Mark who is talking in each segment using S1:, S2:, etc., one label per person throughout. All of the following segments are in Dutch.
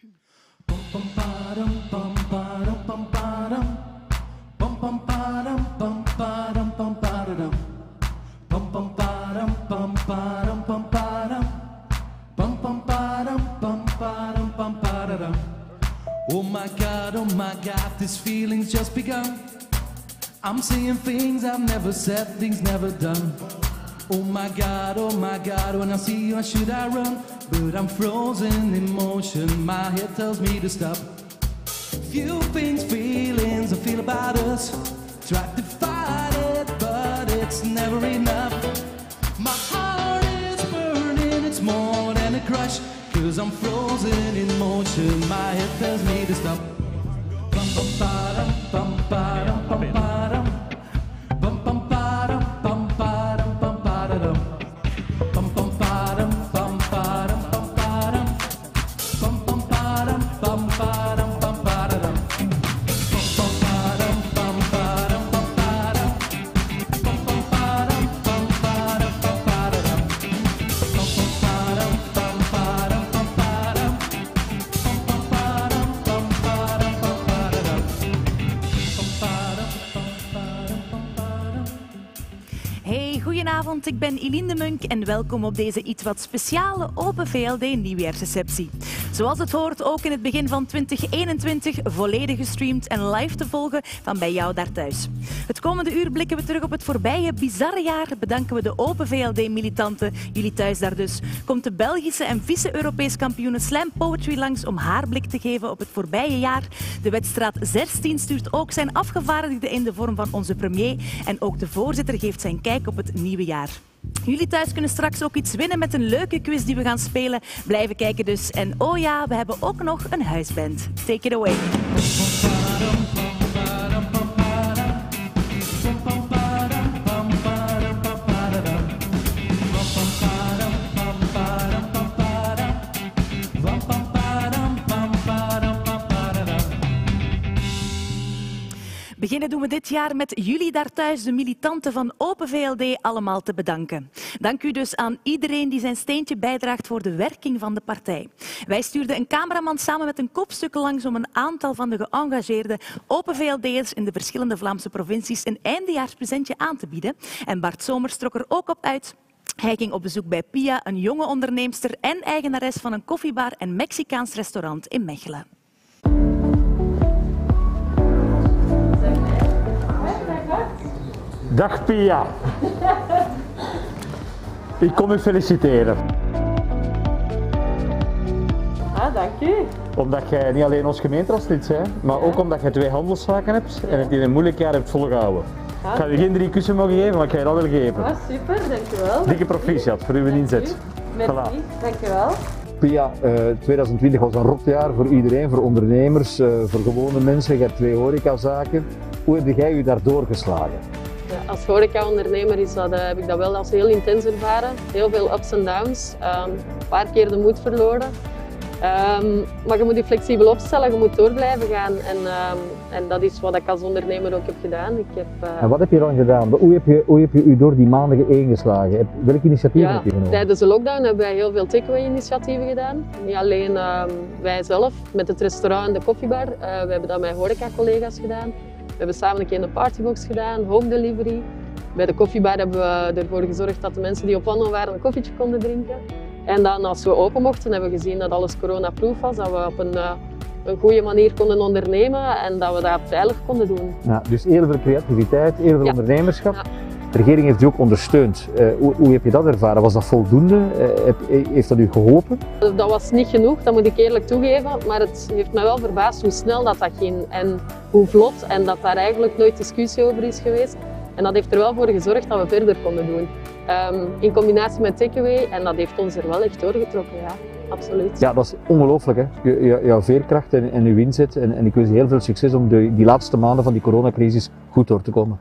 S1: Oh my God, this feeling's just begun. I'm saying things I've never said, things never done. Oh my God, when I see you, should I run? But I'm frozen in motion, my head tells me to stop. Few things, feelings I feel about us. Try to fight it, but it's never enough. My heart is burning, it's more than a crush. Cause I'm frozen in motion, my head tells me to stop. Bum bum ba-dum, bum ba-dum, bum ba-dum. Bum bum ba-dum, bum ba-dum, bum ba-da-dum. Bum bum ba-dum, bum ba-dum, bum ba-dum. Bum bum ba-dum, bum ba-dum, bum ba-da-dum. Bum bum ba-dum, bum ba-dum, bum ba-dum. Bum bum ba-dum, bum ba-dum, bum ba-da-dum. Bum bum ba-dum, bum ba-dum, bum ba-dum. Bum bum ba-dum, bum ba-dum, bum ba-da-dum.
S2: Hey, goedenavond, ik ben Eline de Munk en welkom op deze iets wat speciale Open VLD nieuwjaarsreceptie. Zoals het hoort, ook in het begin van 2021 volledig gestreamd en live te volgen van bij jou daar thuis. Het komende uur blikken we terug op het voorbije bizarre jaar, bedanken we de Open VLD-militanten, jullie thuis daar dus. Komt de Belgische en vice-Europees kampioene Slam Poetry langs om haar blik te geven op het voorbije jaar. De Wetstraat 16 stuurt ook zijn afgevaardigde in de vorm van onze premier en ook de voorzitter geeft zijn kijk op het nieuwe jaar. Jullie thuis kunnen straks ook iets winnen met een leuke quiz die we gaan spelen. Blijven kijken dus. En oh ja, we hebben ook nog een huisband. Take it away. Beginnen doen we dit jaar met jullie daar thuis, de militanten van Open VLD, allemaal te bedanken. Dank u dus aan iedereen die zijn steentje bijdraagt voor de werking van de partij. Wij stuurden een cameraman samen met een kopstuk langs om een aantal van de geëngageerde Open VLD'ers in de verschillende Vlaamse provincies een eindejaarspresentje aan te bieden. En Bart Somers trok er ook op uit. Hij ging op bezoek bij Pia, een jonge onderneemster en eigenares van een koffiebar en Mexicaans restaurant in Mechelen.
S3: Dag Pia. Ik kom u feliciteren.
S4: Ah, dank u.
S3: Omdat jij niet alleen ons gemeenteraadslid bent, maar ook omdat je 2 handelszaken hebt en het in een moeilijk jaar hebt volgehouden. Ik ga u geen 3 kussen mogen geven, maar ik ga je dat wel geven.
S4: Ah, super, dank u wel.
S3: Dikke proficiat voor uw inzet.
S4: Merci, dank u wel.
S5: Pia, 2020 was een rotjaar voor iedereen, voor ondernemers, voor gewone mensen. Je hebt 2 horecazaken. Hoe heb jij je daardoor geslagen?
S4: Ja, als horeca-ondernemer heb ik dat wel als heel intens ervaren. Heel veel ups en downs. Een paar keer de moed verloren. Maar je moet je flexibel opstellen, je moet door blijven gaan. En dat is wat ik als ondernemer ook heb gedaan.
S5: En wat heb je dan gedaan? Hoe heb je door die maanden ingeslagen? Welke initiatieven heb je genomen?
S4: Tijdens de lockdown hebben wij heel veel takeaway-initiatieven gedaan. Niet alleen wij zelf met het restaurant en de koffiebar. We hebben dat met horeca-collega's gedaan. We hebben samen een keer een partybox gedaan, home delivery. Bij de koffiebar hebben we ervoor gezorgd dat de mensen die op wandel waren een koffietje konden drinken. En dan als we open mochten hebben we gezien dat alles coronaproof was, dat we op een goede manier konden ondernemen en dat we dat veilig konden doen.
S5: Ja, dus heel veel creativiteit, heel veel ondernemerschap.
S4: Ja.
S5: De regering heeft u ook ondersteund. Hoe heb je dat ervaren? Was dat voldoende? Heeft dat u geholpen?
S4: Dat was niet genoeg, dat moet ik eerlijk toegeven, maar het heeft mij wel verbaasd hoe snel dat ging en hoe vlot en dat daar eigenlijk nooit discussie over is geweest. En dat heeft er wel voor gezorgd dat we verder konden doen. In combinatie met takeaway en dat heeft ons er wel echt doorgetrokken, ja, absoluut.
S5: Ja, dat is ongelooflijk, hè? Jouw veerkracht en uw inzet en ik wens je heel veel succes om die laatste maanden van die coronacrisis goed door te komen.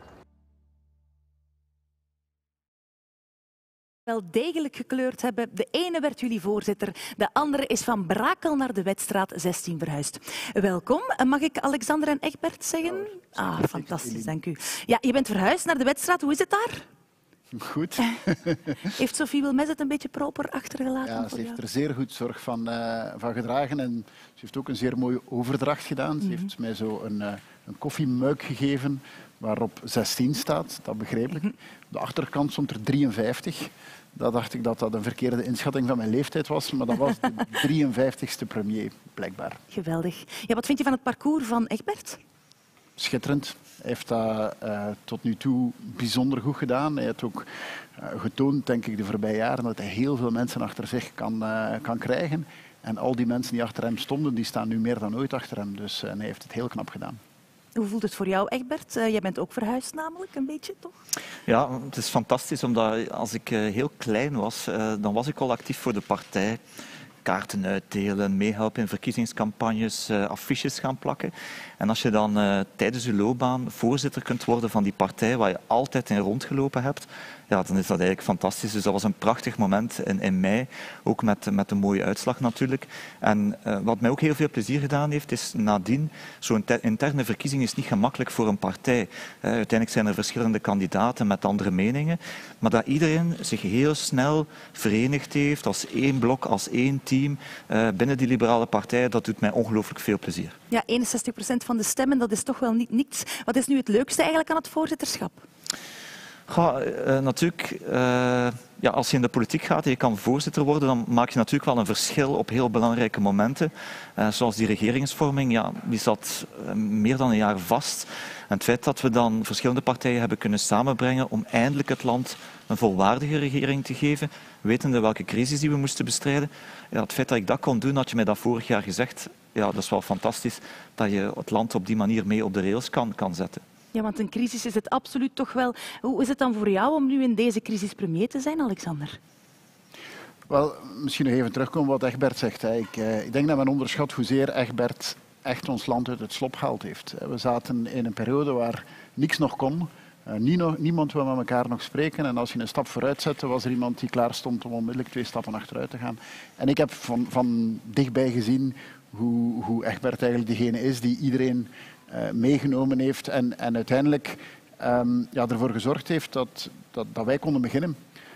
S2: Wel degelijk gekleurd hebben. De ene werd jullie voorzitter, de andere is van Brakel naar de Wetstraat 16 verhuisd. Welkom. Mag ik Alexander en Egbert zeggen? Ah, fantastisch, dank u. Ja, je bent verhuisd naar de Wetstraat. Hoe is het daar?
S6: Goed.
S2: Heeft Sophie Wilmès het een beetje proper achtergelaten?
S6: Ja, ze heeft er zeer goed zorg van gedragen en ze heeft ook een zeer mooie overdracht gedaan. Ze heeft mij zo een koffiemuik gegeven waarop 16 staat, dat begreep ik. Op de achterkant stond er 53. Dat dacht ik dat dat een verkeerde inschatting van mijn leeftijd was, maar dat was de 53ste premier, blijkbaar.
S2: Geweldig. Ja, wat vind je van het parcours van Egbert?
S6: Schitterend. Hij heeft dat tot nu toe bijzonder goed gedaan. Hij heeft ook getoond, denk ik, de voorbije jaren dat hij heel veel mensen achter zich kan krijgen. En al die mensen die achter hem stonden, die staan nu meer dan ooit achter hem. Dus hij heeft het heel knap gedaan.
S2: Hoe voelt het voor jou, Egbert? Jij bent ook verhuisd namelijk, een beetje, toch?
S7: Ja, het is fantastisch, omdat als ik heel klein was, dan was ik al actief voor de partij. Kaarten uitdelen, meehelpen in verkiezingscampagnes, affiches gaan plakken. En als je dan tijdens je loopbaan voorzitter kunt worden van die partij waar je altijd in rondgelopen hebt, ja, dan is dat eigenlijk fantastisch. Dus dat was een prachtig moment in mei, ook met een mooie uitslag natuurlijk. En wat mij ook heel veel plezier gedaan heeft, is nadien, zo'n interne verkiezing is niet gemakkelijk voor een partij. Uiteindelijk zijn er verschillende kandidaten met andere meningen, maar dat iedereen zich heel snel verenigd heeft als één blok, als één team binnen die liberale partij, dat doet mij ongelooflijk veel plezier.
S2: Ja, 61% van de stemmen, dat is toch wel niet niks. Wat is nu het leukste eigenlijk aan het voorzitterschap?
S7: Natuurlijk, als je in de politiek gaat en je kan voorzitter worden, dan maak je natuurlijk wel een verschil op heel belangrijke momenten. Zoals die regeringsvorming, die zat meer dan een jaar vast. En het feit dat we dan verschillende partijen hebben kunnen samenbrengen om eindelijk het land een volwaardige regering te geven, wetende welke crisis die we moesten bestrijden. Ja, het feit dat ik dat kon doen, had je mij dat vorig jaar gezegd. Ja, dat is wel fantastisch dat je het land op die manier mee op de rails kan zetten.
S2: Ja, want een crisis is het absoluut toch wel. Hoe is het dan voor jou om nu in deze crisis premier te zijn, Alexander?
S6: Wel, misschien nog even terugkomen wat Egbert zegt. Ik denk dat men onderschat hoezeer Egbert echt ons land uit het slop gehaald heeft. We zaten in een periode waar niks nog kon. Niemand wil met elkaar nog spreken. En als je een stap vooruit zette, was er iemand die klaar stond om onmiddellijk 2 stappen achteruit te gaan. En ik heb van dichtbij gezien hoe Egbert eigenlijk degene is die iedereen meegenomen heeft en uiteindelijk ervoor gezorgd heeft dat wij konden beginnen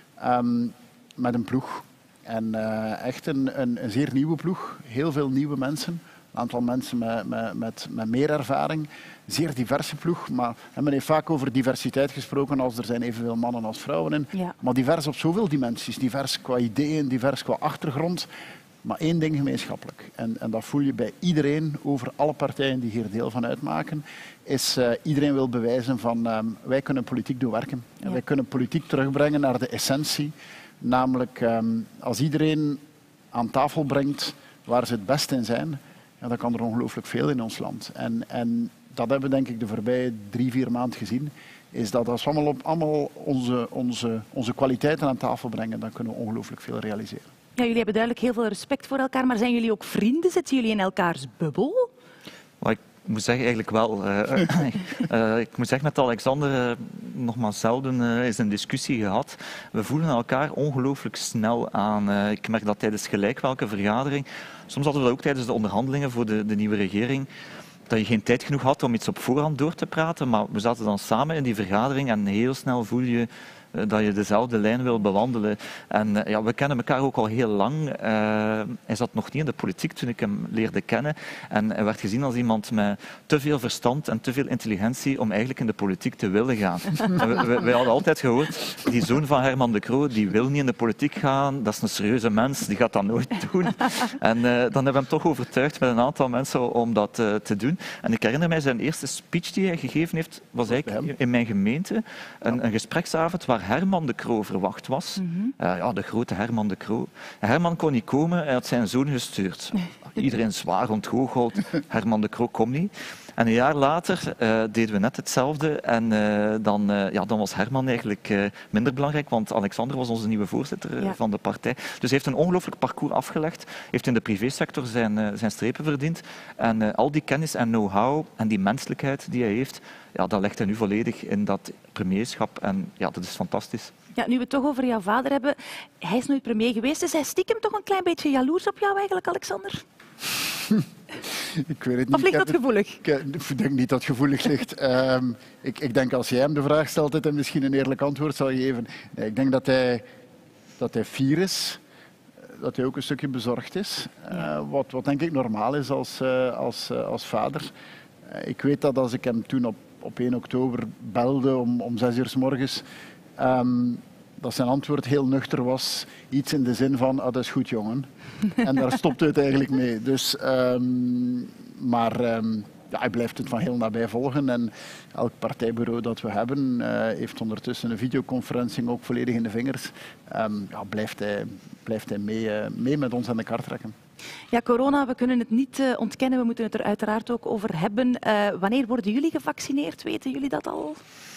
S6: met een ploeg. En echt een zeer nieuwe ploeg, heel veel nieuwe mensen. Een aantal mensen met meer ervaring. Zeer diverse ploeg. Maar men heeft vaak over diversiteit gesproken als er zijn evenveel mannen als vrouwen in.
S2: Ja.
S6: Maar divers op zoveel dimensies. Divers qua ideeën, divers qua achtergrond. Maar één ding gemeenschappelijk. En dat voel je bij iedereen, over alle partijen die hier deel van uitmaken. Is iedereen wil bewijzen van wij kunnen politiek doen werken. En wij kunnen politiek terugbrengen naar de essentie. Namelijk als iedereen aan tafel brengt waar ze het beste in zijn. Ja, dan kan er ongelooflijk veel in ons land. En dat hebben we denk ik de voorbije 3-4 maanden gezien. Is dat als we allemaal onze kwaliteiten aan tafel brengen, dan kunnen we ongelooflijk veel realiseren.
S2: Ja, jullie hebben duidelijk heel veel respect voor elkaar, maar zijn jullie ook vrienden? Zitten jullie in elkaars bubbel?
S7: Ik moet zeggen, eigenlijk wel. Ik moet zeggen, met Alexander nog maar zelden is een discussie gehad. We voelen elkaar ongelooflijk snel aan. Ik merk dat tijdens gelijk welke vergadering. Soms hadden we dat ook tijdens de onderhandelingen voor de nieuwe regering. Dat je geen tijd genoeg had om iets op voorhand door te praten. Maar we zaten dan samen in die vergadering en heel snel voel je dat je dezelfde lijn wil bewandelen. En we kennen elkaar ook al heel lang. Hij zat nog niet in de politiek toen ik hem leerde kennen. En hij werd gezien als iemand met te veel verstand en te veel intelligentie om eigenlijk in de politiek te willen gaan. Wij hadden altijd gehoord, die zoon van Herman de Croo, die wil niet in de politiek gaan. Dat is een serieuze mens, die gaat dat nooit doen. En dan hebben we hem toch overtuigd met een aantal mensen om dat te doen. En ik herinner mij zijn eerste speech die hij gegeven heeft, was eigenlijk in mijn gemeente. Een gespreksavond waar Herman de Croo verwacht was. De grote Herman de Croo. Herman kon niet komen, hij had zijn zoon gestuurd. Iedereen zwaar ontgoocheld. Herman de Croo kon niet. En een jaar later deden we net hetzelfde. En dan was Herman eigenlijk minder belangrijk, want Alexander was onze nieuwe voorzitter van de partij. Dus hij heeft een ongelooflijk parcours afgelegd. Heeft in de privésector zijn strepen verdiend. En al die kennis en know-how en die menselijkheid die hij heeft, dat legt hij nu volledig in dat premierschap. En dat is fantastisch.
S2: Ja, nu we het toch over jouw vader hebben. Hij is nooit premier geweest. Is hij stiekem toch een klein beetje jaloers op jou eigenlijk, Alexander?
S6: Ik weet het niet.
S2: Of ligt dat gevoelig?
S6: Ik denk niet dat het gevoelig ligt. Ik denk als jij hem de vraag stelt, dat hij misschien een eerlijk antwoord zal geven. Nee, ik denk dat hij fier is. Dat hij ook een stukje bezorgd is. Wat denk ik normaal is als vader. Ik weet dat als ik hem toen op 1 oktober belde om 6 uur 's morgens, dat zijn antwoord heel nuchter was. Iets in de zin van, dat is goed jongen. En daar stopte het eigenlijk mee. Dus, hij blijft het van heel nabij volgen. En elk partijbureau dat we hebben, heeft ondertussen een videoconferencing ook volledig in de vingers. Blijft hij mee met ons aan de kar trekken.
S2: Ja, corona, we kunnen het niet ontkennen. We moeten het er uiteraard ook over hebben. Wanneer worden jullie gevaccineerd? Weten jullie dat al?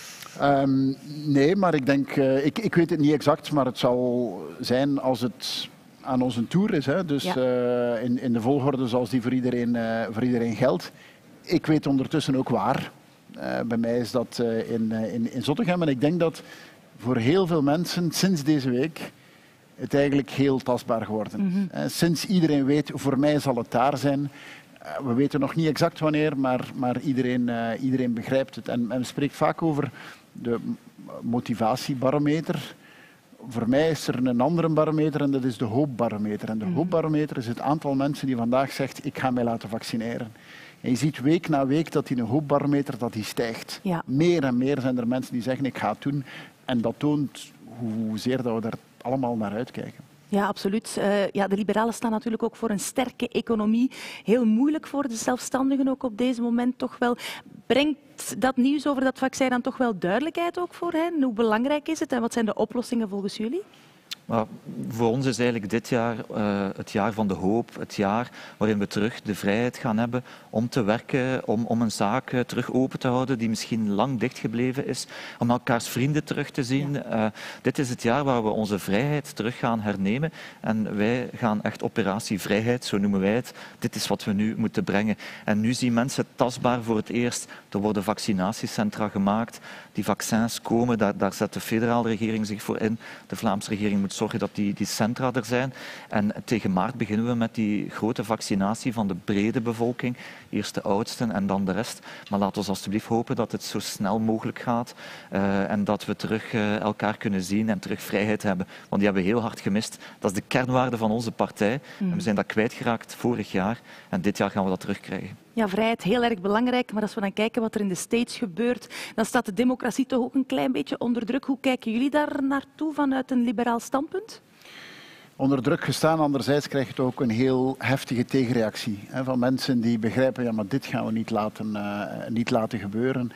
S6: Nee, maar ik denk, ik weet het niet exact, maar het zal zijn als het aan onze tour is. Hè? Dus in de volgorde zoals die voor iedereen geldt. Ik weet ondertussen ook waar. Bij mij is dat in Zottegem. En ik denk dat voor heel veel mensen sinds deze week het eigenlijk heel tastbaar geworden is.
S2: Mm-hmm.
S6: Sinds iedereen weet, voor mij zal het daar zijn. We weten nog niet exact wanneer, maar iedereen begrijpt het. En men spreekt vaak over de motivatiebarometer. Voor mij is er een andere barometer en dat is de hoopbarometer. En de hoopbarometer is het aantal mensen die vandaag zegt, ik ga mij laten vaccineren. En je ziet week na week dat die hoopbarometer dat die stijgt.
S2: Ja.
S6: Meer en meer zijn er mensen die zeggen, ik ga het doen. En dat toont hoezeer dat we daar allemaal naar uitkijken.
S2: Ja, absoluut. De liberalen staan natuurlijk ook voor een sterke economie. Heel moeilijk voor de zelfstandigen ook op deze moment toch wel. Brengt dat nieuws over dat vaccin dan toch wel duidelijkheid ook voor hen? Hoe belangrijk is het en wat zijn de oplossingen volgens jullie?
S7: Maar voor ons is eigenlijk dit jaar het jaar van de hoop, het jaar waarin we terug de vrijheid gaan hebben om te werken, om een zaak terug open te houden die misschien lang dichtgebleven is, om elkaars vrienden terug te zien. Ja. Dit is het jaar waar we onze vrijheid terug gaan hernemen en wij gaan echt operatie vrijheid, zo noemen wij het. Dit is wat we nu moeten brengen. En nu zien mensen tastbaar voor het eerst. Er worden vaccinatiecentra gemaakt, die vaccins komen, daar zet de federale regering zich voor in. De Vlaamse regering moet zorgen dat die centra er zijn. En tegen maart beginnen we met die grote vaccinatie van de brede bevolking. Eerst de oudsten en dan de rest. Maar laten we alstublieft hopen dat het zo snel mogelijk gaat. En dat we terug elkaar kunnen zien en terug vrijheid hebben. Want die hebben we heel hard gemist. Dat is de kernwaarde van onze partij. En we zijn dat kwijtgeraakt vorig jaar. En dit jaar gaan we dat terugkrijgen.
S2: Ja, vrijheid heel erg belangrijk, maar als we dan kijken wat er in de States gebeurt, dan staat de democratie toch ook een klein beetje onder druk. Hoe kijken jullie daar naartoe vanuit een liberaal standpunt?
S6: Onder druk gestaan, anderzijds krijg je toch ook een heel heftige tegenreactie. Hè, van mensen die begrijpen, ja, maar dit gaan we niet laten gebeuren.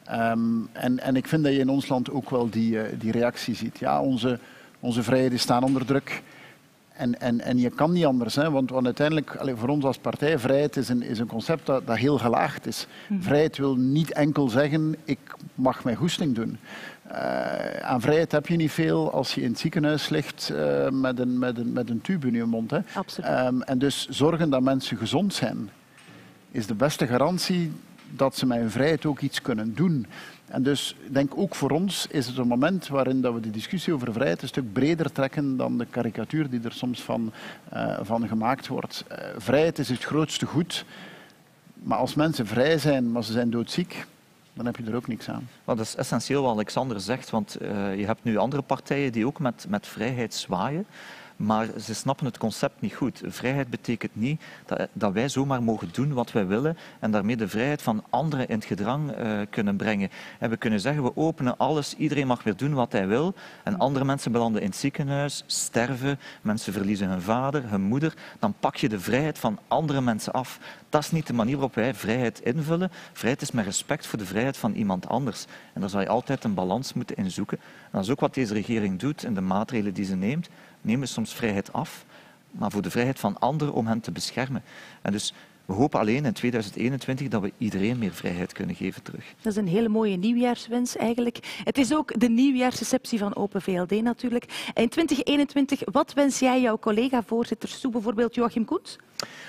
S6: En ik vind dat je in ons land ook wel die reactie ziet. Ja, onze vrijheden staan onder druk. En je kan niet anders, hè? Want uiteindelijk, voor ons als partij, vrijheid is een concept dat heel gelaagd is. Vrijheid wil niet enkel zeggen, ik mag mijn goesting doen. Aan vrijheid heb je niet veel als je in het ziekenhuis ligt met een tube in je mond. Hè?
S2: Absoluut.
S6: En dus zorgen dat mensen gezond zijn, is de beste garantie dat ze met hun vrijheid ook iets kunnen doen. En dus ik denk ook voor ons is het een moment waarin dat we de discussie over vrijheid een stuk breder trekken dan de karikatuur die er soms van gemaakt wordt. Vrijheid is het grootste goed, maar als mensen vrij zijn, maar ze zijn doodziek, dan heb je er ook niks aan.
S7: Dat is essentieel wat Alexander zegt, want je hebt nu andere partijen die ook met vrijheid zwaaien. Maar ze snappen het concept niet goed. Vrijheid betekent niet dat wij zomaar mogen doen wat wij willen en daarmee de vrijheid van anderen in het gedrang kunnen brengen. En we kunnen zeggen, we openen alles, iedereen mag weer doen wat hij wil en andere mensen belanden in het ziekenhuis, sterven, mensen verliezen hun vader, hun moeder. Dan pak je de vrijheid van andere mensen af. Dat is niet de manier waarop wij vrijheid invullen. Vrijheid is met respect voor de vrijheid van iemand anders. En daar zal je altijd een balans moeten in zoeken. En dat is ook wat deze regering doet in de maatregelen die ze neemt. Nemen soms vrijheid af, maar voor de vrijheid van anderen om hen te beschermen. En dus we hopen alleen in 2021 dat we iedereen meer vrijheid kunnen geven terug.
S2: Dat is een hele mooie nieuwjaarswens eigenlijk. Het is ook de nieuwjaarsreceptie van Open VLD natuurlijk. In 2021, wat wens jij jouw collega-voorzitters toe, bijvoorbeeld Joachim Koens?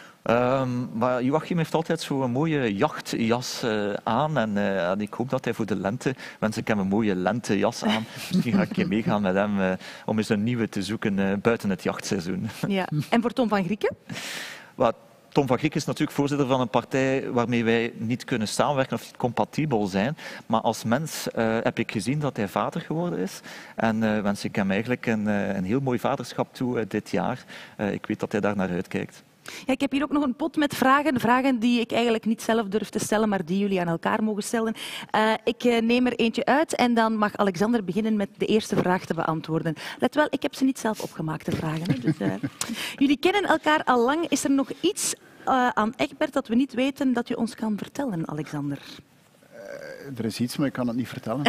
S7: Maar Joachim heeft altijd zo'n mooie jachtjas aan en ik hoop dat hij voor de lente, mensen ik heb een mooie lentejas aan, misschien ga ik een keer meegaan met hem om eens een nieuwe te zoeken buiten het jachtseizoen.
S2: Ja. En voor Tom van Grieken?
S7: Tom van Griek is natuurlijk voorzitter van een partij waarmee wij niet kunnen samenwerken of niet compatibel zijn. Maar als mens heb ik gezien dat hij vader geworden is. En wens ik hem eigenlijk een heel mooi vaderschap toe dit jaar. Ik weet dat hij daar naar uitkijkt.
S2: Ja, ik heb hier ook nog een pot met vragen. Vragen die ik eigenlijk niet zelf durf te stellen, maar die jullie aan elkaar mogen stellen. Ik neem er eentje uit en dan mag Alexander beginnen met de eerste vraag te beantwoorden. Let wel, ik heb ze niet zelf opgemaakt, de vragen. Hè. Dus, jullie kennen elkaar al lang. Is er nog iets aan Egbert dat we niet weten dat je ons kan vertellen, Alexander?
S6: Er is iets, maar ik kan het niet vertellen.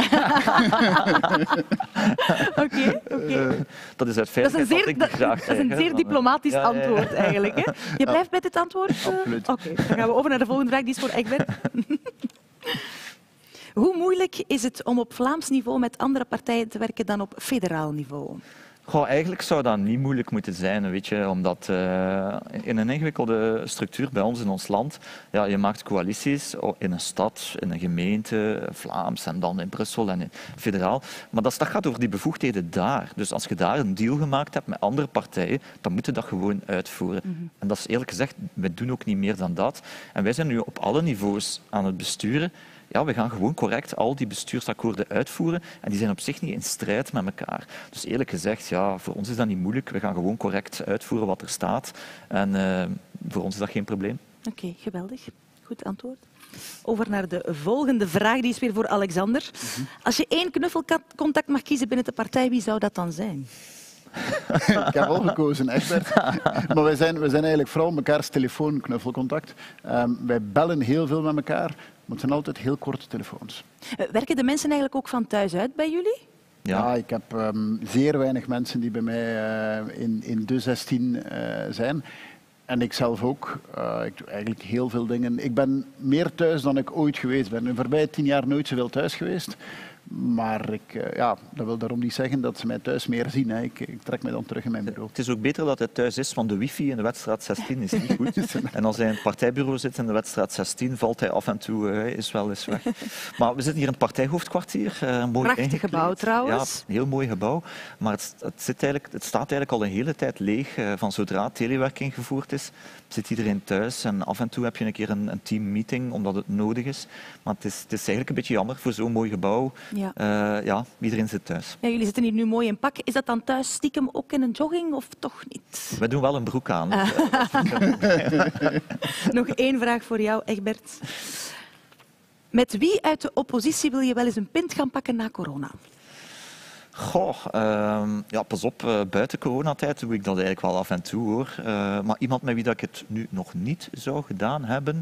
S2: Oké.
S7: Dat is uit feitheid wat ik niet graag
S2: dat is een zeer diplomatisch antwoord eigenlijk. Hè? Je blijft met het antwoord?
S6: Absoluut.
S2: Oké, dan gaan we over naar de volgende vraag. Die is voor Egbert. Hoe moeilijk is het om op Vlaams niveau met andere partijen te werken dan op federaal niveau?
S7: Goh, eigenlijk zou dat niet moeilijk moeten zijn, weet je, omdat in een ingewikkelde structuur bij ons in ons land, ja, je maakt coalities in een stad, in een gemeente, Vlaams en dan in Brussel en in federaal. Maar dat gaat over die bevoegdheden daar. Dus als je daar een deal gemaakt hebt met andere partijen, dan moet je dat gewoon uitvoeren. En dat is eerlijk gezegd, wij doen ook niet meer dan dat. En wij zijn nu op alle niveaus aan het besturen. Ja, we gaan gewoon correct al die bestuursakkoorden uitvoeren en die zijn op zich niet in strijd met elkaar. Dus eerlijk gezegd, ja, voor ons is dat niet moeilijk. We gaan gewoon correct uitvoeren wat er staat en voor ons is dat geen probleem.
S2: Oké, geweldig. Goed antwoord. Over naar de volgende vraag, die is weer voor Alexander. Als je 1 knuffelcontact mag kiezen binnen de partij, wie zou dat dan zijn?
S6: Ik heb al gekozen, Egbert. Maar wij zijn eigenlijk vooral mekaars telefoonknuffelcontact. Wij bellen heel veel met elkaar, maar het zijn altijd heel korte telefoons.
S2: Werken de mensen eigenlijk ook van thuis uit bij jullie?
S6: Ja, ik heb zeer weinig mensen die bij mij in de 16 zijn. En ik zelf ook. Ik doe eigenlijk heel veel dingen. Ik ben meer thuis dan ik ooit geweest ben. In de voorbije 10 jaar nooit zoveel thuis geweest. Maar dat wil daarom niet zeggen dat ze mij thuis meer zien. Hè. Ik trek mij dan terug in mijn bureau.
S7: Het is ook beter dat hij thuis is, want de wifi in de Wetstraat 16 is niet goed. En als hij in het partijbureau zit in de Wetstraat 16, valt hij af en toe is wel eens weg. Maar we zitten hier in het partijhoofdkwartier. Mooi
S2: prachtig gebouw trouwens.
S7: Ja, een heel mooi gebouw. Maar het staat eigenlijk al een hele tijd leeg. Van zodra telewerk ingevoerd is, zit iedereen thuis. En af en toe heb je een keer een teammeeting, omdat het nodig is. Maar het is eigenlijk een beetje jammer voor zo'n mooi gebouw.
S2: Ja.
S7: Iedereen zit thuis.
S2: Ja, jullie zitten hier nu mooi in pak. Is dat dan thuis stiekem ook in een jogging of toch niet?
S7: Wij doen wel een broek aan.
S2: Nog 1 vraag voor jou, Egbert. Met wie uit de oppositie wil je wel eens een pint gaan pakken na corona?
S7: Goh, pas op, buiten coronatijd doe ik dat eigenlijk wel af en toe, hoor. Maar iemand met wie dat ik het nu nog niet zou gedaan hebben...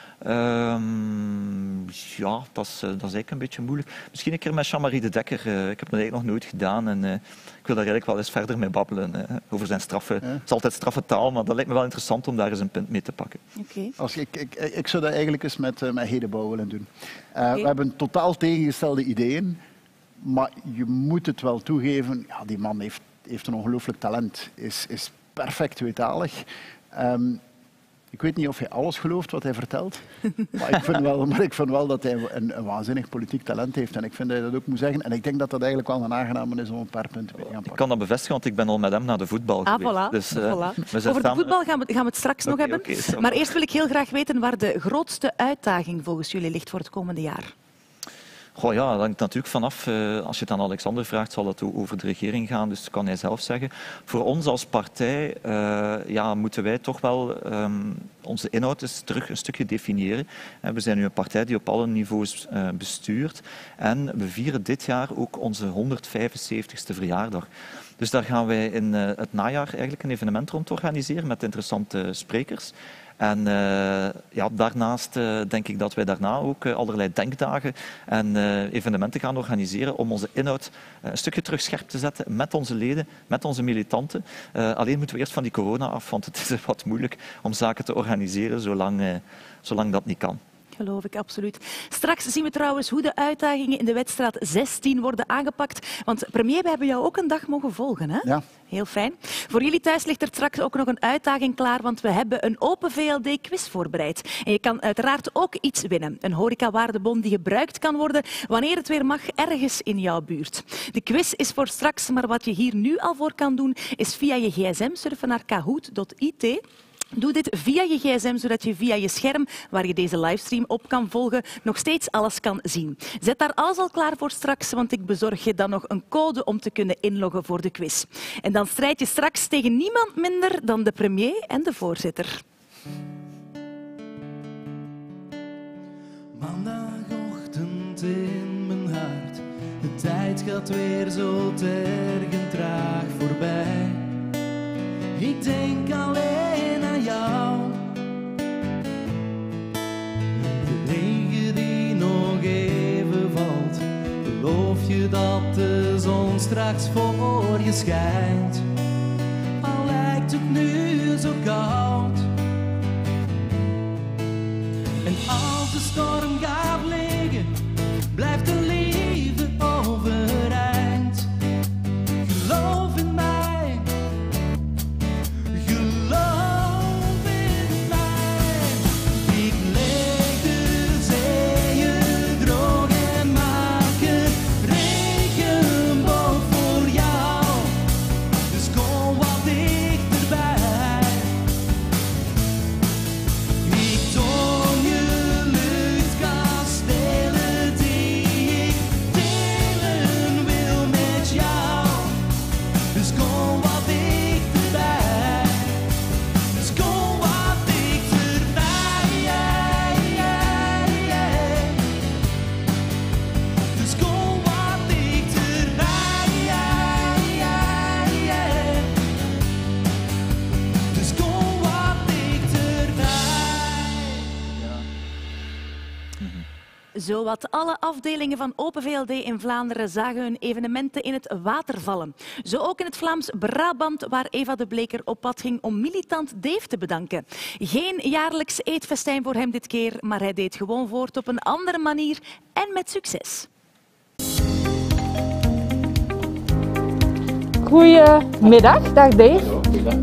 S7: dat is eigenlijk een beetje moeilijk. Misschien een keer met Jean-Marie de Dekker. Ik heb dat eigenlijk nog nooit gedaan en ik wil daar eigenlijk wel eens verder mee babbelen. Over zijn straffe... Het is altijd straffe taal, maar dat lijkt me wel interessant om daar eens een punt mee te pakken.
S2: Okay.
S6: Ik zou dat eigenlijk eens met Hedebouw willen doen. We hebben totaal tegengestelde ideeën, maar je moet het wel toegeven. Ja, die man heeft een ongelooflijk talent, is perfect tweetalig. Ik weet niet of hij alles gelooft wat hij vertelt, maar ik vind wel dat hij een waanzinnig politiek talent heeft en ik vind dat hij dat ook moet zeggen. En ik denk dat dat eigenlijk wel een aangename is om een paar punten mee te gaan pakken.
S7: Ik kan dat bevestigen, want ik ben al met hem naar de voetbal geweest.
S2: Voilà.
S7: Dus,
S2: voilà. Over de voetbal gaan we het straks nog hebben. Maar eerst wil ik heel graag weten waar de grootste uitdaging volgens jullie ligt voor het komende jaar.
S7: Goh, ja, dat hangt natuurlijk vanaf. Als je het aan Alexander vraagt, zal het over de regering gaan, dus dat kan hij zelf zeggen. Voor ons als partij moeten wij toch wel onze inhoud eens terug een stukje definiëren. We zijn nu een partij die op alle niveaus bestuurt en we vieren dit jaar ook onze 175ste verjaardag. Dus daar gaan wij in het najaar eigenlijk een evenement rond organiseren met interessante sprekers. En daarnaast denk ik dat wij daarna ook allerlei denkdagen en evenementen gaan organiseren om onze inhoud een stukje terug scherp te zetten met onze leden, met onze militanten. Alleen moeten we eerst van die corona af, want het is wat moeilijk om zaken te organiseren zolang dat niet kan.
S2: Geloof ik, absoluut. Straks zien we trouwens hoe de uitdagingen in de Wetstraat 16 worden aangepakt. Want premier, we hebben jou ook een dag mogen volgen, hè?
S6: Ja.
S2: Heel fijn. Voor jullie thuis ligt er straks ook nog een uitdaging klaar, want we hebben een open VLD-quiz voorbereid. En je kan uiteraard ook iets winnen. Een horecawaardebon die gebruikt kan worden wanneer het weer mag ergens in jouw buurt. De quiz is voor straks, maar wat je hier nu al voor kan doen, is via je gsm surfen naar kahoot.it. Doe dit via je gsm, zodat je via je scherm, waar je deze livestream op kan volgen, nog steeds alles kan zien. Zet daar alles al klaar voor straks, want ik bezorg je dan nog een code om te kunnen inloggen voor de quiz. En dan strijd je straks tegen niemand minder dan de premier en de voorzitter.
S1: Maandagochtend in mijn hart, de tijd gaat weer zo tergend traag voorbij. Ik denk alleen aan jou, de regen die nog even valt. Geloof je dat de zon straks voor je schijnt, al lijkt het nu zo koud. En als de storm gaat liggen, blijft de liefde overeind. Geloof in mij, geloof in mij. Ik leeg de zeeën droog en maak een regenboog voor jou. Dus kom wat dichterbij. Ik toon je luchtkastelen die ik delen wil met jou. Dus kom wat dichterbij. Dus kom wat dichterbij. Dus kom wat dichterbij. Dus kom wat dichterbij.
S2: Zowat alle afdelingen van Open VLD in Vlaanderen zagen hun evenementen in het water vallen. Zo ook in het Vlaams Brabant, waar Eva de Bleker op pad ging om militant Dave te bedanken. Geen jaarlijks eetfestijn voor hem dit keer, maar hij deed gewoon voort op een andere manier en met succes.
S8: Goedemiddag, dag Dave.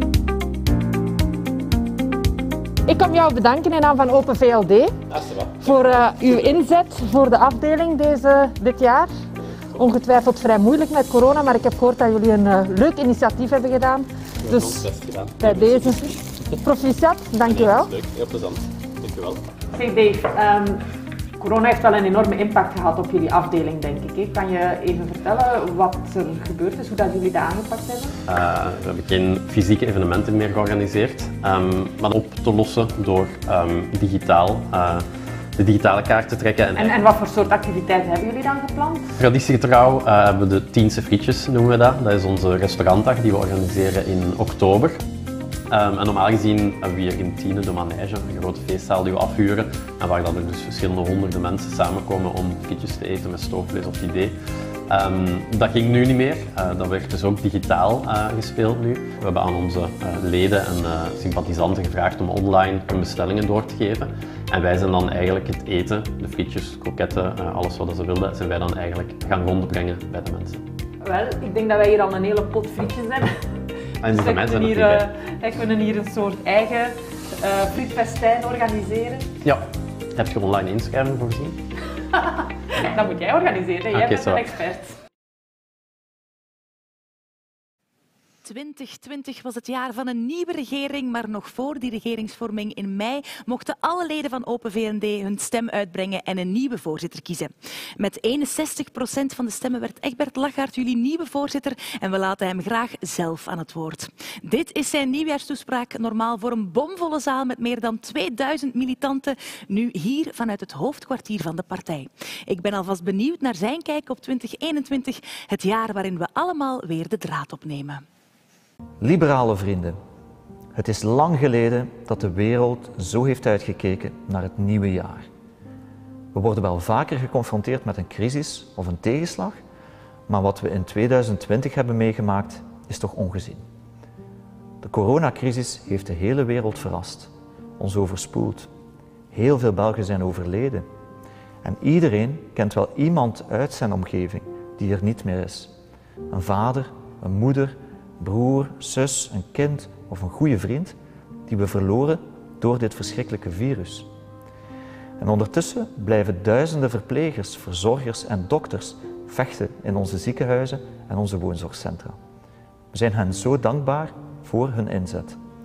S8: Ik kom jou bedanken in naam van Open VLD voor uw inzet voor de afdeling dit jaar. Ongetwijfeld vrij moeilijk met corona, maar ik heb gehoord dat jullie een leuk initiatief hebben gedaan. Dus bij deze proficiat, dank u wel.
S9: Leuk, heel plezant. Dank u wel.
S8: Zeg Dave, corona heeft wel een enorme impact gehad op jullie afdeling, denk ik. Hè? Kan je even vertellen wat er gebeurd is, hoe dat jullie dat aangepakt hebben?
S9: We hebben geen fysieke evenementen meer georganiseerd, maar op te lossen door digitaal de digitale kaart te trekken.
S8: En wat voor soort activiteiten hebben jullie dan gepland?
S9: Traditiegetrouw hebben we de Tiense Frietjes, noemen we dat. Dat is onze restaurantdag die we organiseren in oktober. En normaal gezien hebben we hier in Tiene de Manege, een grote feestzaal die we afhuren. En waar dan er dus verschillende honderden mensen samenkomen om frietjes te eten met stoofvlees of idee. Dat ging nu niet meer. Dat werd dus ook digitaal gespeeld nu. We hebben aan onze leden en sympathisanten gevraagd om online hun bestellingen door te geven. En wij zijn dan eigenlijk het eten, de frietjes, kroketten, alles wat ze wilden, zijn wij dan eigenlijk gaan rondbrengen bij de mensen.
S8: Wel, ik denk dat wij hier al een hele pot frietjes hebben.
S9: En
S8: Dus
S9: voor mij zijn
S8: wij kunnen hier een soort eigen frietfestijn organiseren.
S9: Ja, heb je online inschrijving voorzien?
S8: Dat moet jij organiseren, jij bent een expert.
S2: 2020 was het jaar van een nieuwe regering, maar nog voor die regeringsvorming in mei mochten alle leden van Open VLD hun stem uitbrengen en een nieuwe voorzitter kiezen. Met 61% van de stemmen werd Egbert Lachaert jullie nieuwe voorzitter en we laten hem graag zelf aan het woord. Dit is zijn nieuwjaarstoespraak, normaal voor een bomvolle zaal met meer dan 2000 militanten, nu hier vanuit het hoofdkwartier van de partij. Ik ben alvast benieuwd naar zijn kijk op 2021, het jaar waarin we allemaal weer de draad opnemen.
S7: Liberale vrienden, het is lang geleden dat de wereld zo heeft uitgekeken naar het nieuwe jaar. We worden wel vaker geconfronteerd met een crisis of een tegenslag, maar wat we in 2020 hebben meegemaakt is toch ongezien. De coronacrisis heeft de hele wereld verrast, ons overspoeld. Heel veel Belgen zijn overleden. En iedereen kent wel iemand uit zijn omgeving die er niet meer is. Een vader, een moeder, broer, zus, een kind of een goede vriend die we verloren door dit verschrikkelijke virus. En ondertussen blijven duizenden verplegers, verzorgers en dokters vechten in onze ziekenhuizen en onze woonzorgcentra. We zijn hen zo dankbaar voor hun inzet.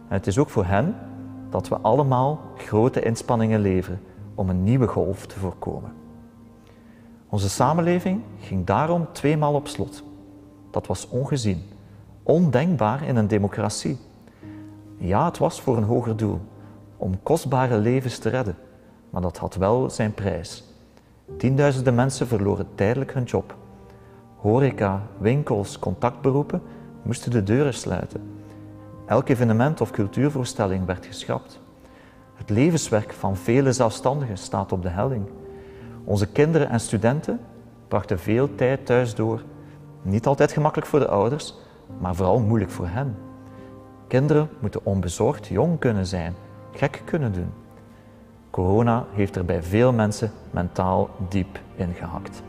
S7: En het is ook voor hen dat we allemaal grote inspanningen leveren om een nieuwe golf te voorkomen. Onze samenleving ging daarom 2 maal op slot. Dat was ongezien, ondenkbaar in een democratie. Ja, het was voor een hoger doel, om kostbare levens te redden, maar dat had wel zijn prijs. Tienduizenden mensen verloren tijdelijk hun job. Horeca, winkels, contactberoepen moesten de deuren sluiten. Elk evenement of cultuurvoorstelling werd geschrapt. Het levenswerk van vele zelfstandigen staat op de helling. Onze kinderen en studenten brachten veel tijd thuis door. Niet altijd gemakkelijk voor de ouders, maar vooral moeilijk voor hen. Kinderen moeten onbezorgd jong kunnen zijn, gek kunnen doen. Corona heeft er bij veel mensen mentaal diep ingehakt.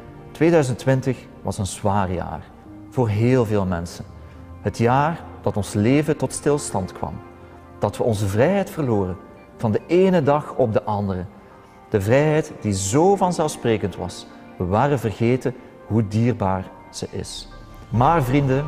S7: 2020 was een zwaar jaar, voor heel veel mensen. Het jaar dat ons leven tot stilstand kwam. Dat we onze vrijheid verloren, van de ene dag op de andere. De vrijheid die zo vanzelfsprekend was. We waren vergeten hoe dierbaar ze is. Maar vrienden,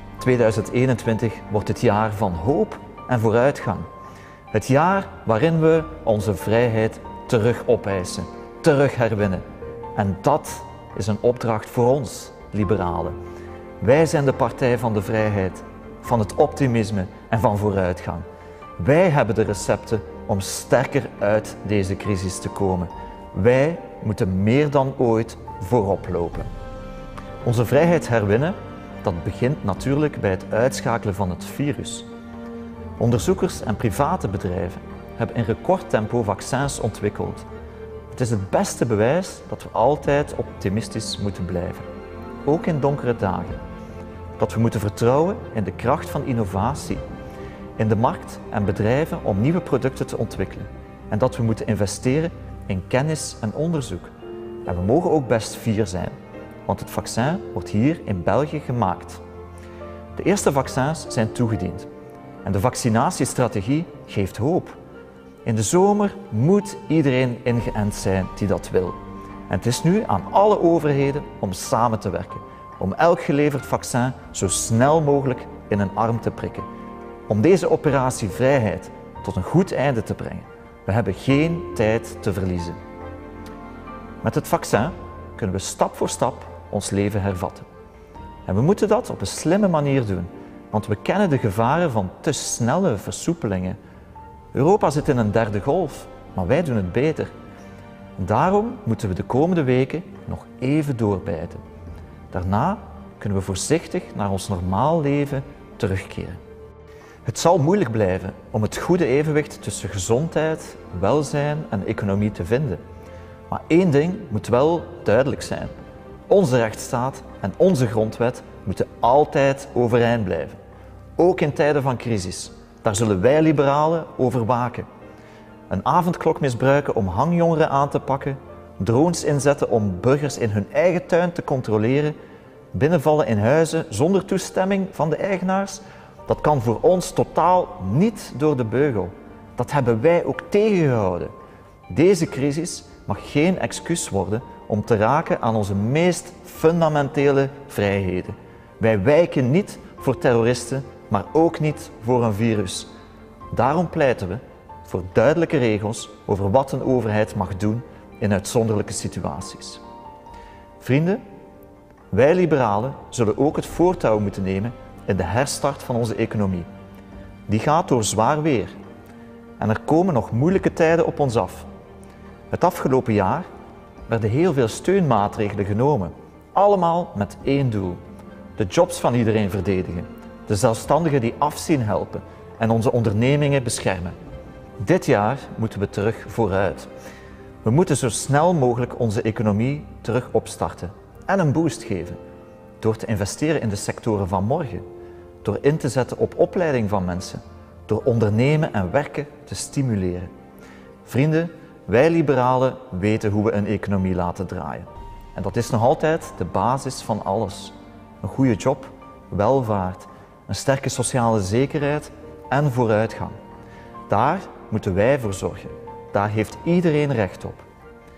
S7: 2021 wordt het jaar van hoop en vooruitgang. Het jaar waarin we onze vrijheid terug opeisen, terug herwinnen. En dat is een opdracht voor ons, liberalen. Wij zijn de partij van de vrijheid, van het optimisme en van vooruitgang. Wij hebben de recepten om sterker uit deze crisis te komen. Wij moeten meer dan ooit voorop lopen. Onze vrijheid herwinnen, dat begint natuurlijk bij het uitschakelen van het virus. Onderzoekers en private bedrijven hebben in recordtempo vaccins ontwikkeld. Het is het beste bewijs dat we altijd optimistisch moeten blijven, ook in donkere dagen. Dat we moeten vertrouwen in de kracht van innovatie, in de markt en bedrijven om nieuwe producten te ontwikkelen. En dat we moeten investeren in kennis en onderzoek. En we mogen ook best fier zijn, want het vaccin wordt hier in België gemaakt. De eerste vaccins zijn toegediend en de vaccinatiestrategie geeft hoop. In de zomer moet iedereen ingeënt zijn die dat wil. En het is nu aan alle overheden om samen te werken, om elk geleverd vaccin zo snel mogelijk in een arm te prikken. Om deze operatie vrijheid tot een goed einde te brengen. We hebben geen tijd te verliezen. Met het vaccin kunnen we stap voor stap ons leven hervatten. En we moeten dat op een slimme manier doen, want we kennen de gevaren van te snelle versoepelingen. Europa zit in een derde golf, maar wij doen het beter. Daarom moeten we de komende weken nog even doorbijten. Daarna kunnen we voorzichtig naar ons normaal leven terugkeren. Het zal moeilijk blijven om het goede evenwicht tussen gezondheid, welzijn en economie te vinden. Maar één ding moet wel duidelijk zijn. Onze rechtsstaat en onze grondwet moeten altijd overeind blijven. Ook in tijden van crisis. Daar zullen wij liberalen over waken. Een avondklok misbruiken om hangjongeren aan te pakken, drones inzetten om burgers in hun eigen tuin te controleren, binnenvallen in huizen zonder toestemming van de eigenaars, dat kan voor ons totaal niet door de beugel. Dat hebben wij ook tegengehouden. Deze crisis mag geen excuus worden om te raken aan onze meest fundamentele vrijheden. Wij wijken niet voor terroristen, maar ook niet voor een virus. Daarom pleiten we voor duidelijke regels over wat een overheid mag doen in uitzonderlijke situaties. Vrienden, wij liberalen zullen ook het voortouw moeten nemen in de herstart van onze economie. Die gaat door zwaar weer. En er komen nog moeilijke tijden op ons af. Het afgelopen jaar werden heel veel steunmaatregelen genomen. Allemaal met één doel. De jobs van iedereen verdedigen. De zelfstandigen die afzien helpen en onze ondernemingen beschermen. Dit jaar moeten we terug vooruit. We moeten zo snel mogelijk onze economie terug opstarten en een boost geven. Door te investeren in de sectoren van morgen. Door in te zetten op opleiding van mensen. Door ondernemen en werken te stimuleren. Vrienden, wij liberalen weten hoe we een economie laten draaien. En dat is nog altijd de basis van alles. Een goede job, welvaart, een sterke sociale zekerheid en vooruitgang. Daar moeten wij voor zorgen. Daar heeft iedereen recht op.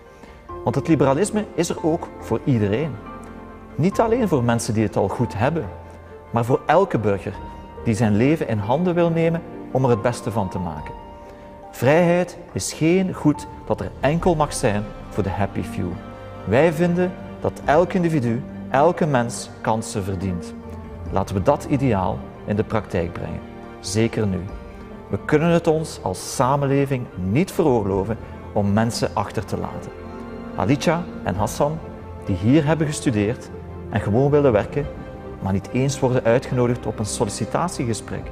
S7: Want het liberalisme is er ook voor iedereen. Niet alleen voor mensen die het al goed hebben, maar voor elke burger die zijn leven in handen wil nemen
S10: om er het beste van te maken. Vrijheid is geen goed dat er enkel mag zijn voor de happy few. Wij vinden dat elk individu, elke mens kansen verdient. Laten we dat ideaal in de praktijk brengen. Zeker nu. We kunnen het ons als samenleving niet veroorloven om mensen achter te laten. Alicia en Hassan, die hier hebben gestudeerd en gewoon willen werken, maar niet eens worden uitgenodigd op een sollicitatiegesprek.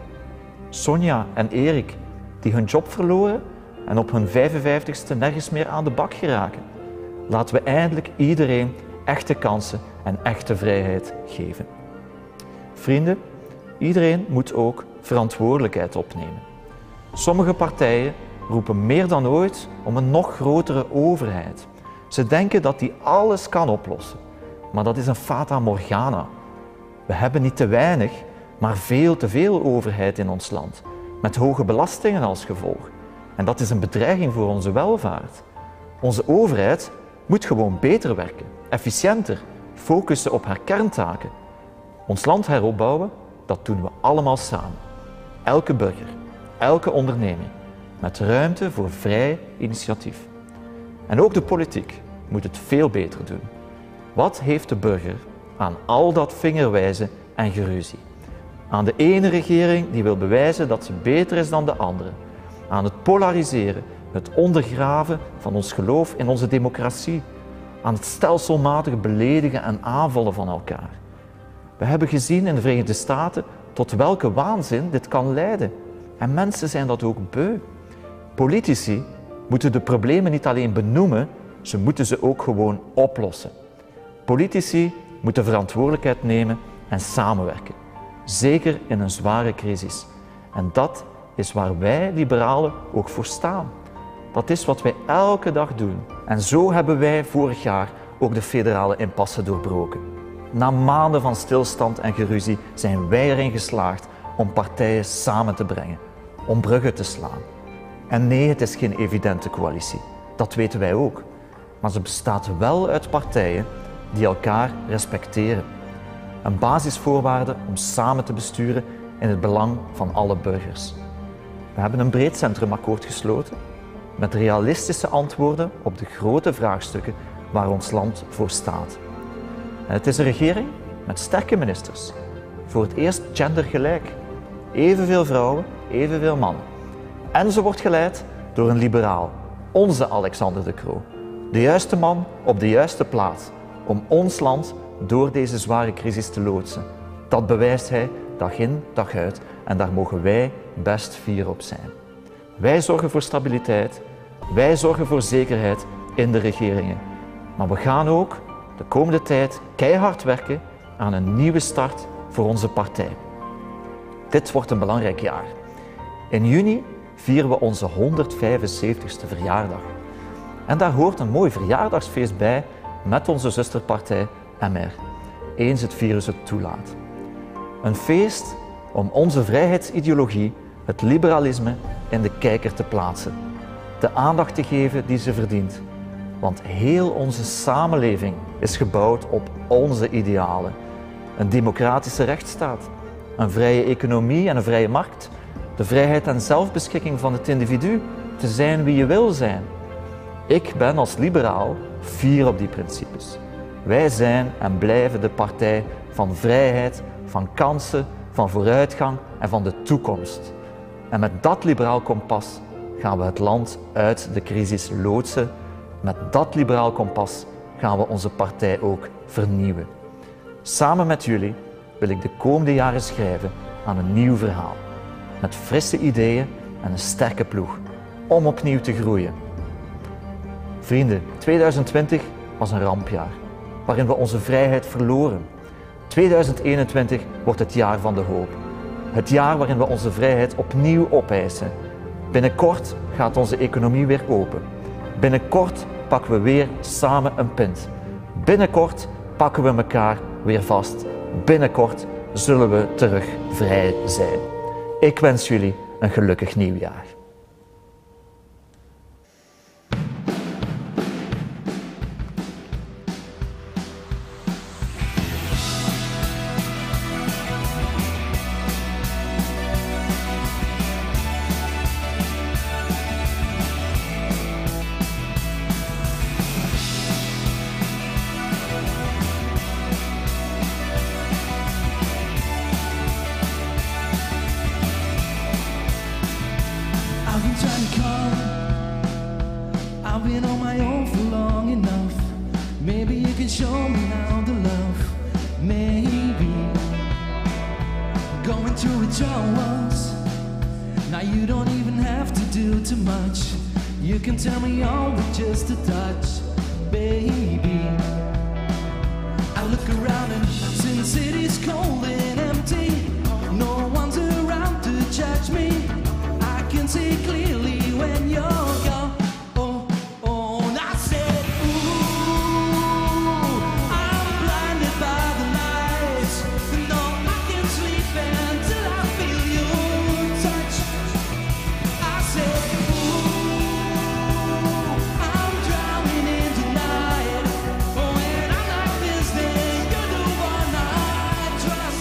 S10: Sonja en Erik, die hun job verloren en op hun 55ste nergens meer aan de bak geraken. Laten we eindelijk iedereen echte kansen en echte vrijheid geven. Vrienden, iedereen moet ook verantwoordelijkheid opnemen. Sommige partijen roepen meer dan ooit om een nog grotere overheid. Ze denken dat die alles kan oplossen, maar dat is een fata morgana. We hebben niet te weinig, maar veel te veel overheid in ons land, met hoge belastingen als gevolg. En dat is een bedreiging voor onze welvaart. Onze overheid moet gewoon beter werken, efficiënter, focussen op haar kerntaken. Ons land heropbouwen, dat doen we allemaal samen. Elke burger, elke onderneming, met ruimte voor vrij initiatief. En ook de politiek moet het veel beter doen. Wat heeft de burger aan al dat vingerwijzen en geruzie? Aan de ene regering die wil bewijzen dat ze beter is dan de andere. Aan het polariseren, het ondergraven van ons geloof in onze democratie. Aan het stelselmatig beledigen en aanvallen van elkaar. We hebben gezien in de Verenigde Staten tot welke waanzin dit kan leiden. En mensen zijn dat ook beu. Politici moeten de problemen niet alleen benoemen, ze moeten ze ook gewoon oplossen. Politici moeten verantwoordelijkheid nemen en samenwerken. Zeker in een zware crisis. En dat is waar wij liberalen ook voor staan. Dat is wat wij elke dag doen. En zo hebben wij vorig jaar ook de federale impasse doorbroken. Na maanden van stilstand en geruzie zijn wij erin geslaagd om partijen samen te brengen, om bruggen te slaan. En nee, het is geen evidente coalitie. Dat weten wij ook. Maar ze bestaat wel uit partijen die elkaar respecteren. Een basisvoorwaarde om samen te besturen in het belang van alle burgers. We hebben een breed centrumakkoord gesloten met realistische antwoorden op de grote vraagstukken waar ons land voor staat. En het is een regering met sterke ministers. Voor het eerst gendergelijk. Evenveel vrouwen, evenveel mannen. En ze wordt geleid door een liberaal, onze Alexander De Croo. De juiste man op de juiste plaats om ons land door deze zware crisis te loodsen. Dat bewijst hij dag in, dag uit en daar mogen wij best fier op zijn. Wij zorgen voor stabiliteit, wij zorgen voor zekerheid in de regeringen. Maar we gaan ook de komende tijd keihard werken aan een nieuwe start voor onze partij. Dit wordt een belangrijk jaar. In juni vieren we onze 175ste verjaardag. En daar hoort een mooi verjaardagsfeest bij met onze zusterpartij MR, eens het virus het toelaat. Een feest om onze vrijheidsideologie, het liberalisme, in de kijker te plaatsen. De aandacht te geven die ze verdient. Want heel onze samenleving is gebouwd op onze idealen. Een democratische rechtsstaat, een vrije economie en een vrije markt, de vrijheid en zelfbeschikking van het individu, te zijn wie je wil zijn. Ik ben als liberaal fier op die principes. Wij zijn en blijven de partij van vrijheid, van kansen, van vooruitgang en van de toekomst. En met dat liberaal kompas gaan we het land uit de crisis loodsen. Met dat liberaal kompas gaan we onze partij ook vernieuwen. Samen met jullie wil ik de komende jaren schrijven aan een nieuw verhaal. Met frisse ideeën en een sterke ploeg, om opnieuw te groeien. Vrienden, 2020 was een rampjaar, waarin we onze vrijheid verloren. 2021 wordt het jaar van de hoop. Het jaar waarin we onze vrijheid opnieuw opeisen. Binnenkort gaat onze economie weer open. Binnenkort pakken we weer samen een pint. Binnenkort pakken we elkaar weer vast. Binnenkort zullen we terug vrij zijn. Ik wens jullie een gelukkig nieuwjaar.
S1: can show me how to love. Maybe going through withdrawals. Now you don't even have to do too much. You can tell me all with just a touch, baby. I look around and since it is cold and empty, no one's around to judge me. I can see clearly when you're gone. Oh, oh, and I said, ooh, I'm blinded by the lights. No, I can sleep until I feel your touch. I said, ooh, I'm drowning in the night. Oh, when I'm like this, then you're the one I trust.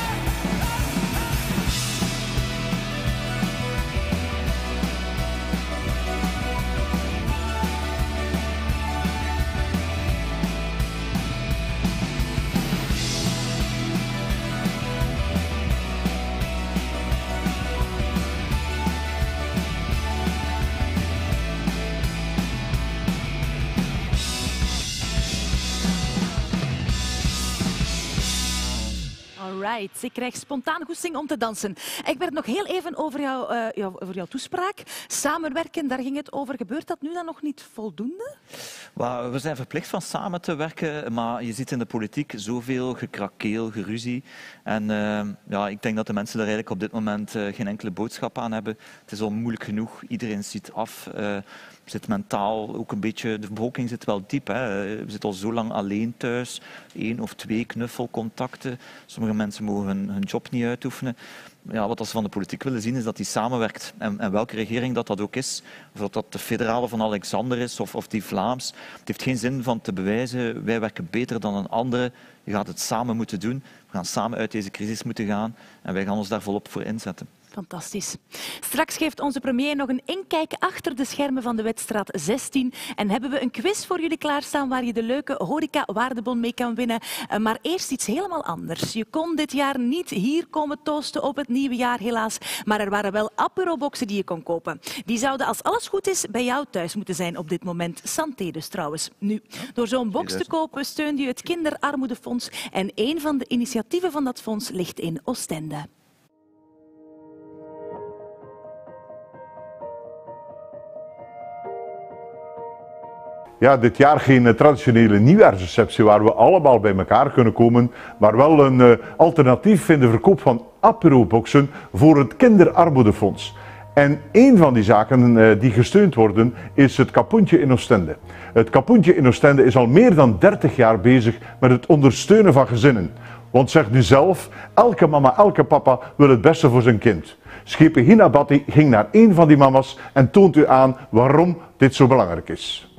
S2: Alright, ik krijg spontaan goesting om te dansen. Egbert, nog heel even over jouw toespraak. Samenwerken, daar ging het over. Gebeurt dat nu dan nog niet voldoende?
S7: We zijn verplicht van samen te werken, maar je ziet in de politiek zoveel gekrakeel, geruzie. En ik denk dat de mensen daar eigenlijk op dit moment geen enkele boodschap aan hebben. Het is al moeilijk genoeg, iedereen ziet af. Zit mentaal ook een beetje, de bevolking zit wel diep. Hè. We zitten al zo lang alleen thuis, 1 of 2 knuffelcontacten. Sommige mensen mogen hun job niet uitoefenen. Ja, wat ze van de politiek willen zien is dat die samenwerkt. En welke regering dat ook is, of dat de federale van Alexander is of die Vlaams. Het heeft geen zin van te bewijzen, wij werken beter dan een andere. Je gaat het samen moeten doen. We gaan samen uit deze crisis moeten gaan en wij gaan ons daar volop voor inzetten.
S2: Fantastisch. Straks geeft onze premier nog een inkijk achter de schermen van de Wetstraat 16 en hebben we een quiz voor jullie klaarstaan waar je de leuke horeca-waardebon mee kan winnen. Maar eerst iets helemaal anders. Je kon dit jaar niet hier komen toosten op het nieuwe jaar helaas, maar er waren wel aperoboxen die je kon kopen. Die zouden als alles goed is bij jou thuis moeten zijn op dit moment. Santé dus trouwens. Nu, door zo'n box te kopen steun je het Kinderarmoedefonds en een van de initiatieven van dat fonds ligt in Oostende.
S11: Ja, dit jaar geen traditionele nieuwjaarsreceptie waar we allemaal bij elkaar kunnen komen, maar wel een alternatief in de verkoop van aperoboxen voor het Kinderarmoedefonds. En een van die zaken die gesteund worden is het Kapoentje in Oostende. Het Kapoentje in Oostende is al meer dan 30 jaar bezig met het ondersteunen van gezinnen. Want zeg nu zelf, elke mama, elke papa wil het beste voor zijn kind. Schepe Hinabati ging naar een van die mama's en toont u aan waarom dit zo belangrijk is.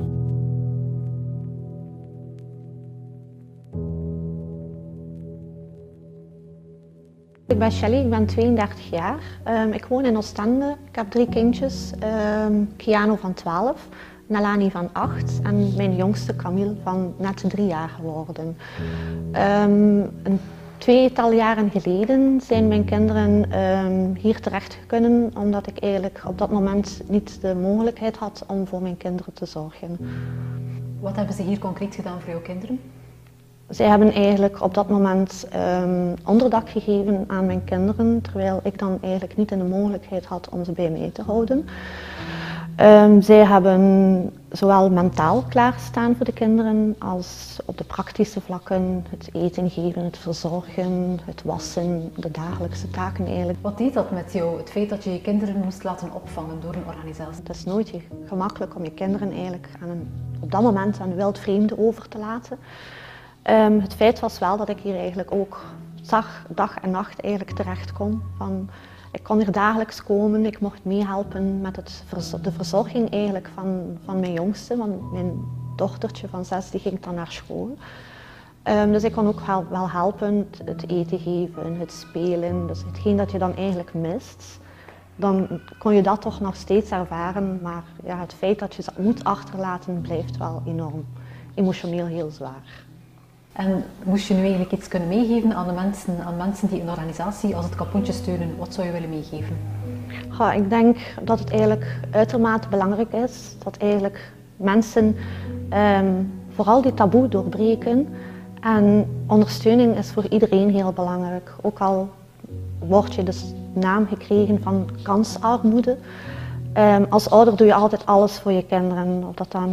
S12: Ik ben Shelly, ik ben 32 jaar. Ik woon in Oostende. Ik heb 3 kindjes. Kiano van 12, Nalani van 8 en mijn jongste Camille van net 3 jaar geworden. Een 2-tal jaren geleden zijn mijn kinderen hier terecht kunnen omdat ik eigenlijk op dat moment niet de mogelijkheid had om voor mijn kinderen te zorgen.
S13: Wat hebben ze hier concreet gedaan voor jouw kinderen?
S12: Zij hebben eigenlijk op dat moment onderdak gegeven aan mijn kinderen, terwijl ik dan eigenlijk niet de mogelijkheid had om ze bij mij te houden. Zij hebben zowel mentaal klaarstaan voor de kinderen als op de praktische vlakken, het eten geven, het verzorgen, het wassen, de dagelijkse taken eigenlijk.
S13: Wat deed dat met jou, het feit dat je je kinderen moest laten opvangen door een organisatie?
S12: Het is nooit gemakkelijk om je kinderen eigenlijk op dat moment aan wildvreemden over te laten. Het feit was wel dat ik hier eigenlijk ook dag en nacht eigenlijk terecht kon. Ik kon hier dagelijks komen, ik mocht meehelpen met de verzorging eigenlijk van mijn jongste, want mijn dochtertje van 6 die ging dan naar school. Dus ik kon ook wel helpen, het eten geven, het spelen, dus hetgeen dat je dan eigenlijk mist. Dan kon je dat toch nog steeds ervaren, maar ja, het feit dat je ze moet achterlaten blijft wel enorm emotioneel heel zwaar.
S13: En moest je nu eigenlijk iets kunnen meegeven aan mensen die een organisatie als het Kapoentje steunen, wat zou je willen meegeven?
S12: Ja, ik denk dat het eigenlijk uitermate belangrijk is dat eigenlijk mensen vooral die taboe doorbreken. En ondersteuning is voor iedereen heel belangrijk. Ook al word je dus naam gekregen van kansarmoede. Als ouder doe je altijd alles voor je kinderen. Of dat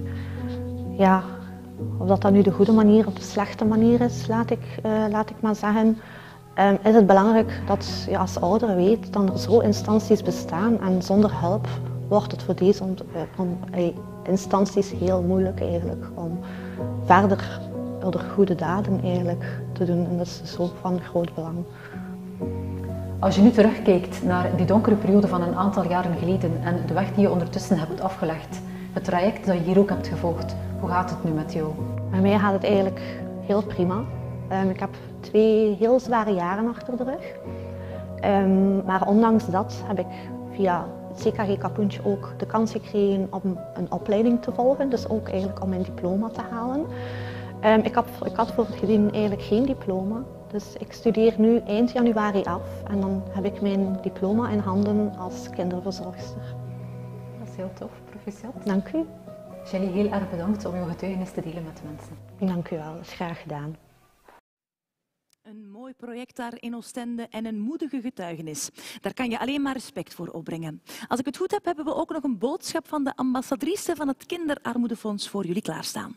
S12: dan nu de goede manier of de slechte manier is, laat ik maar zeggen. Is het belangrijk dat je als ouder weet dat er zo instanties bestaan en zonder hulp wordt het voor deze instanties heel moeilijk eigenlijk om verder goede daden eigenlijk te doen. En dat is dus ook van groot belang.
S13: Als je nu terugkijkt naar die donkere periode van een aantal jaren geleden en de weg die je ondertussen hebt afgelegd, het traject dat je hier ook hebt gevolgd, hoe gaat het nu met jou?
S12: Bij mij gaat het eigenlijk heel prima. Ik heb 2 heel zware jaren achter de rug. Maar ondanks dat heb ik via het CKG Kapoentje ook de kans gekregen om een opleiding te volgen. Dus ook eigenlijk om mijn diploma te halen. Ik had voor het gedien eigenlijk geen diploma. Dus ik studeer nu eind januari af en dan heb ik mijn diploma in handen als kinderverzorgster.
S13: Dat is heel tof, proficiat.
S12: Dank u.
S13: Jelly, heel erg bedankt om uw getuigenis te delen met de mensen.
S12: Dank u wel, dat is graag gedaan.
S2: Een mooi project daar in Oostende en een moedige getuigenis. Daar kan je alleen maar respect voor opbrengen. Als ik het goed heb, hebben we ook nog een boodschap van de ambassadrice van het Kinderarmoedefonds voor jullie klaarstaan.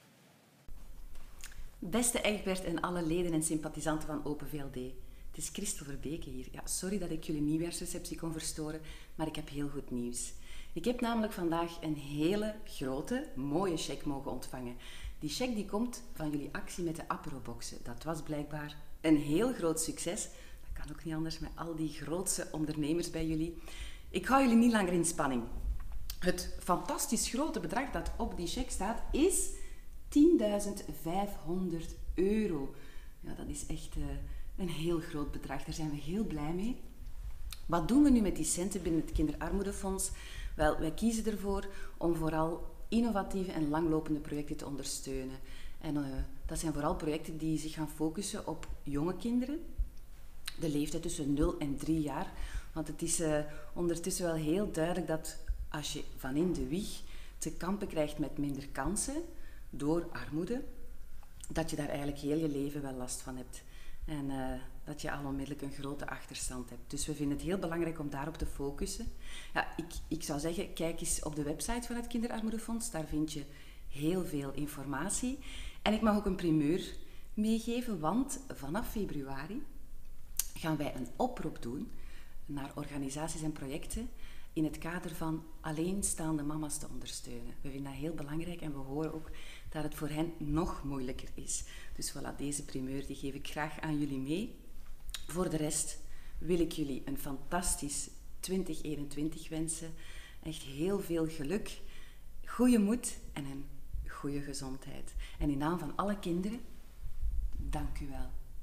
S14: Beste Egbert en alle leden en sympathisanten van Open VLD. Het is Christel Verbeke hier. Ja, sorry dat ik jullie nieuwjaarsreceptie kon verstoren, maar ik heb heel goed nieuws. Ik heb namelijk vandaag een hele grote, mooie cheque mogen ontvangen. Die cheque die komt van jullie actie met de Aperoboxen. Dat was blijkbaar een heel groot succes. Dat kan ook niet anders met al die grootse ondernemers bij jullie. Ik hou jullie niet langer in spanning. Het fantastisch grote bedrag dat op die cheque staat is 10.500 euro. Ja, dat is echt een heel groot bedrag. Daar zijn we heel blij mee. Wat doen we nu met die centen binnen het Kinderarmoedefonds? Wel, wij kiezen ervoor om vooral innovatieve en langlopende projecten te ondersteunen. En dat zijn vooral projecten die zich gaan focussen op jonge kinderen. De leeftijd tussen 0 en 3 jaar. Want het is ondertussen wel heel duidelijk dat als je van in de wieg te kampen krijgt met minder kansen door armoede, dat je daar eigenlijk heel je leven wel last van hebt. En dat je al onmiddellijk een grote achterstand hebt. Dus we vinden het heel belangrijk om daarop te focussen. Ja, ik zou zeggen, kijk eens op de website van het Kinderarmoedefonds. Daar vind je heel veel informatie. En ik mag ook een primeur meegeven, want vanaf februari gaan wij een oproep doen naar organisaties en projecten in het kader van alleenstaande mama's te ondersteunen. We vinden dat heel belangrijk en we horen ook dat het voor hen nog moeilijker is. Dus voilà, deze primeur die geef ik graag aan jullie mee. Voor de rest wil ik jullie een fantastisch 2021 wensen. Echt heel veel geluk, goede moed en een goede gezondheid. En in naam van alle kinderen, dank u wel.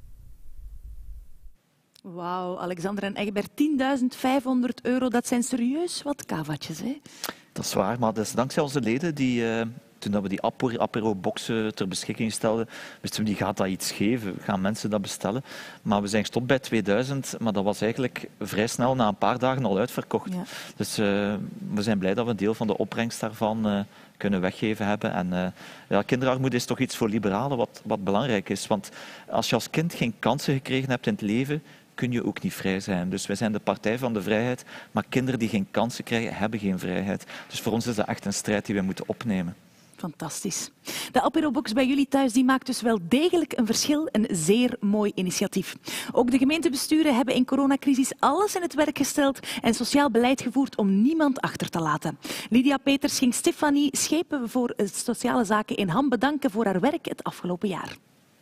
S2: Wauw, Alexander en Egbert, 10.500 euro, dat zijn serieus wat kavatjes, hè?
S7: Dat is waar, maar dat is dankzij onze leden die... Toen we die Apero-boxen ter beschikking stelden, wisten we, die gaat dat iets geven. Gaan mensen dat bestellen? Maar we zijn gestopt bij 2000, maar dat was eigenlijk vrij snel na een paar dagen al uitverkocht. Ja. Dus we zijn blij dat we een deel van de opbrengst daarvan kunnen weggeven hebben. En kinderarmoede is toch iets voor liberalen wat belangrijk is. Want als je als kind geen kansen gekregen hebt in het leven, kun je ook niet vrij zijn. Dus wij zijn de partij van de vrijheid, maar kinderen die geen kansen krijgen, hebben geen vrijheid. Dus voor ons is dat echt een strijd die wij moeten opnemen.
S2: Fantastisch. De Aperobox bij jullie thuis die maakt dus wel degelijk een verschil. Een zeer mooi initiatief. Ook de gemeentebesturen hebben in coronacrisis alles in het werk gesteld en sociaal beleid gevoerd om niemand achter te laten. Lydia Peters ging Stefanie Schepen voor Sociale Zaken in Ham bedanken voor haar werk het afgelopen jaar.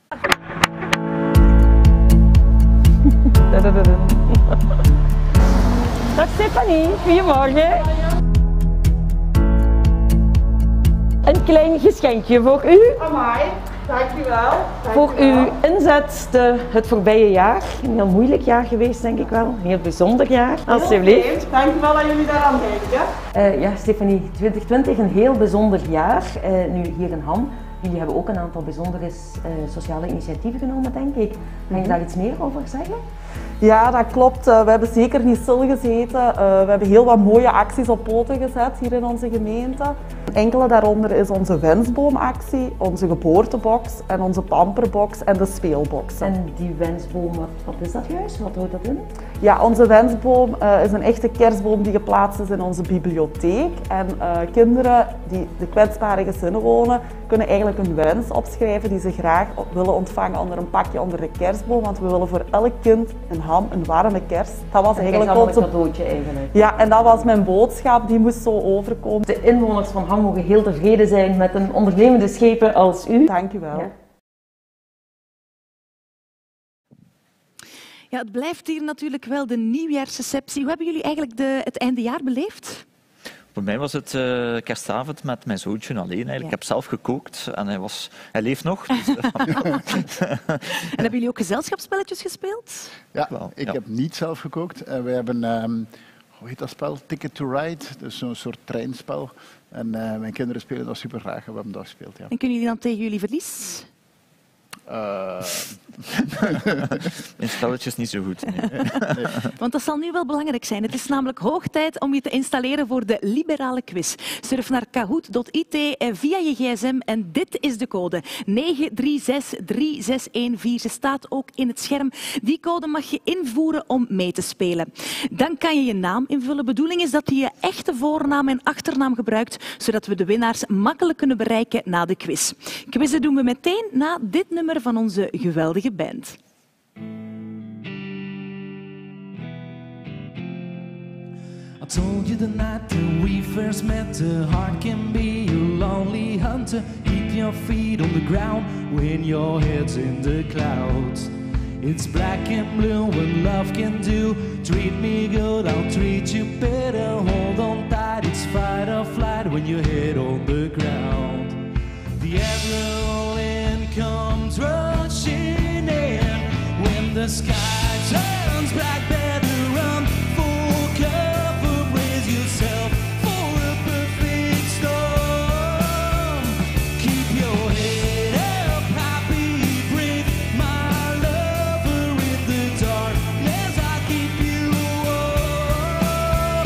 S15: Dag Stefanie, goedemorgen. Een klein geschenkje voor u.
S16: Amai, dankjewel.
S15: Voor uw inzet het voorbije jaar. Een heel moeilijk jaar geweest, denk ik wel. Een heel bijzonder jaar. Alsjeblieft.
S16: Dankjewel dat jullie daaraan denken.
S15: Ja, Stefanie, 2020 een heel bijzonder jaar. Nu hier in Ham. Jullie hebben ook een aantal bijzondere sociale initiatieven genomen, denk ik. Kan je daar iets meer over zeggen?
S17: Ja, dat klopt. We hebben zeker niet stilgezeten. We hebben heel wat mooie acties op poten gezet hier in onze gemeente. Enkele daaronder is onze wensboomactie, onze geboortebox en onze pamperbox en de speelbox.
S15: En die wensboom, wat is dat juist? Wat houdt dat in?
S17: Ja, onze wensboom is een echte kerstboom die geplaatst is in onze bibliotheek. En kinderen die de kwetsbare gezinnen wonen, kunnen eigenlijk een wens opschrijven die ze graag willen ontvangen onder een pakje onder de kerstboom. Want we willen voor elk kind een ham, een warme kerst. Dat was eigenlijk
S15: ons cadeautje eigenlijk.
S17: Ja, en dat was mijn boodschap, die moest zo overkomen.
S15: De inwoners van Ham mogen heel tevreden zijn met een ondernemende schepen als u.
S17: Dank u wel.
S15: Ja.
S2: Ja, het blijft hier natuurlijk wel de nieuwjaarsreceptie. Hoe hebben jullie eigenlijk het eindejaar beleefd?
S7: Voor mij was het kerstavond met mijn zoontje alleen. Eigenlijk.
S2: Ja.
S7: Ik heb zelf gekookt en hij leeft nog. Dus,
S2: En hebben jullie ook gezelschapsspelletjes gespeeld?
S6: Ja, ik heb niet zelf gekookt. We hebben, hoe heet dat spel? Ticket to Ride, dus zo'n soort treinspel. En mijn kinderen spelen dat super graag en we hebben dat gespeeld. Ja.
S2: En kunnen jullie dan tegen jullie verlies?
S7: In spelletjes niet zo goed. Nee.
S6: Nee.
S2: Want dat zal nu wel belangrijk zijn. Het is namelijk hoog tijd om je te installeren voor de liberale quiz. Surf naar kahoot.it via je gsm en dit is de code 9363614. Ze staat ook in het scherm. Die code mag je invoeren om mee te spelen. Dan kan je je naam invullen. Bedoeling is dat je je echte voornaam en achternaam gebruikt, zodat we de winnaars makkelijk kunnen bereiken na de quiz. Quizzen doen we meteen na dit nummer van onze geweldige band.
S1: I told you the night that we first met, a heart can be a lonely hunter. Keep your feet on the ground when your head's in the clouds. It's black and blue what love can do. Treat me good, I'll treat you better. Hold on tight, it's fight or flight when your head on the ground. The adrenaline comes rushing in when the sky turns black. Better run full cover, brace yourself for a perfect storm. Keep your head up, happy, brave, my lover. In the darkness, I keep you warm.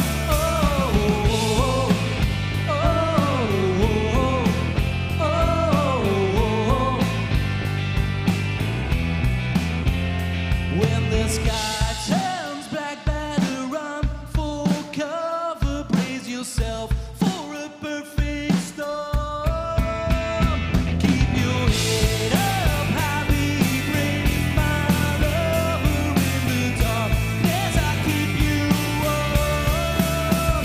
S1: When the sky turns black, better run full cover, brace yourself for a perfect storm. Keep your head up, happy, brave, my lover. In the darkness, I keep you warm.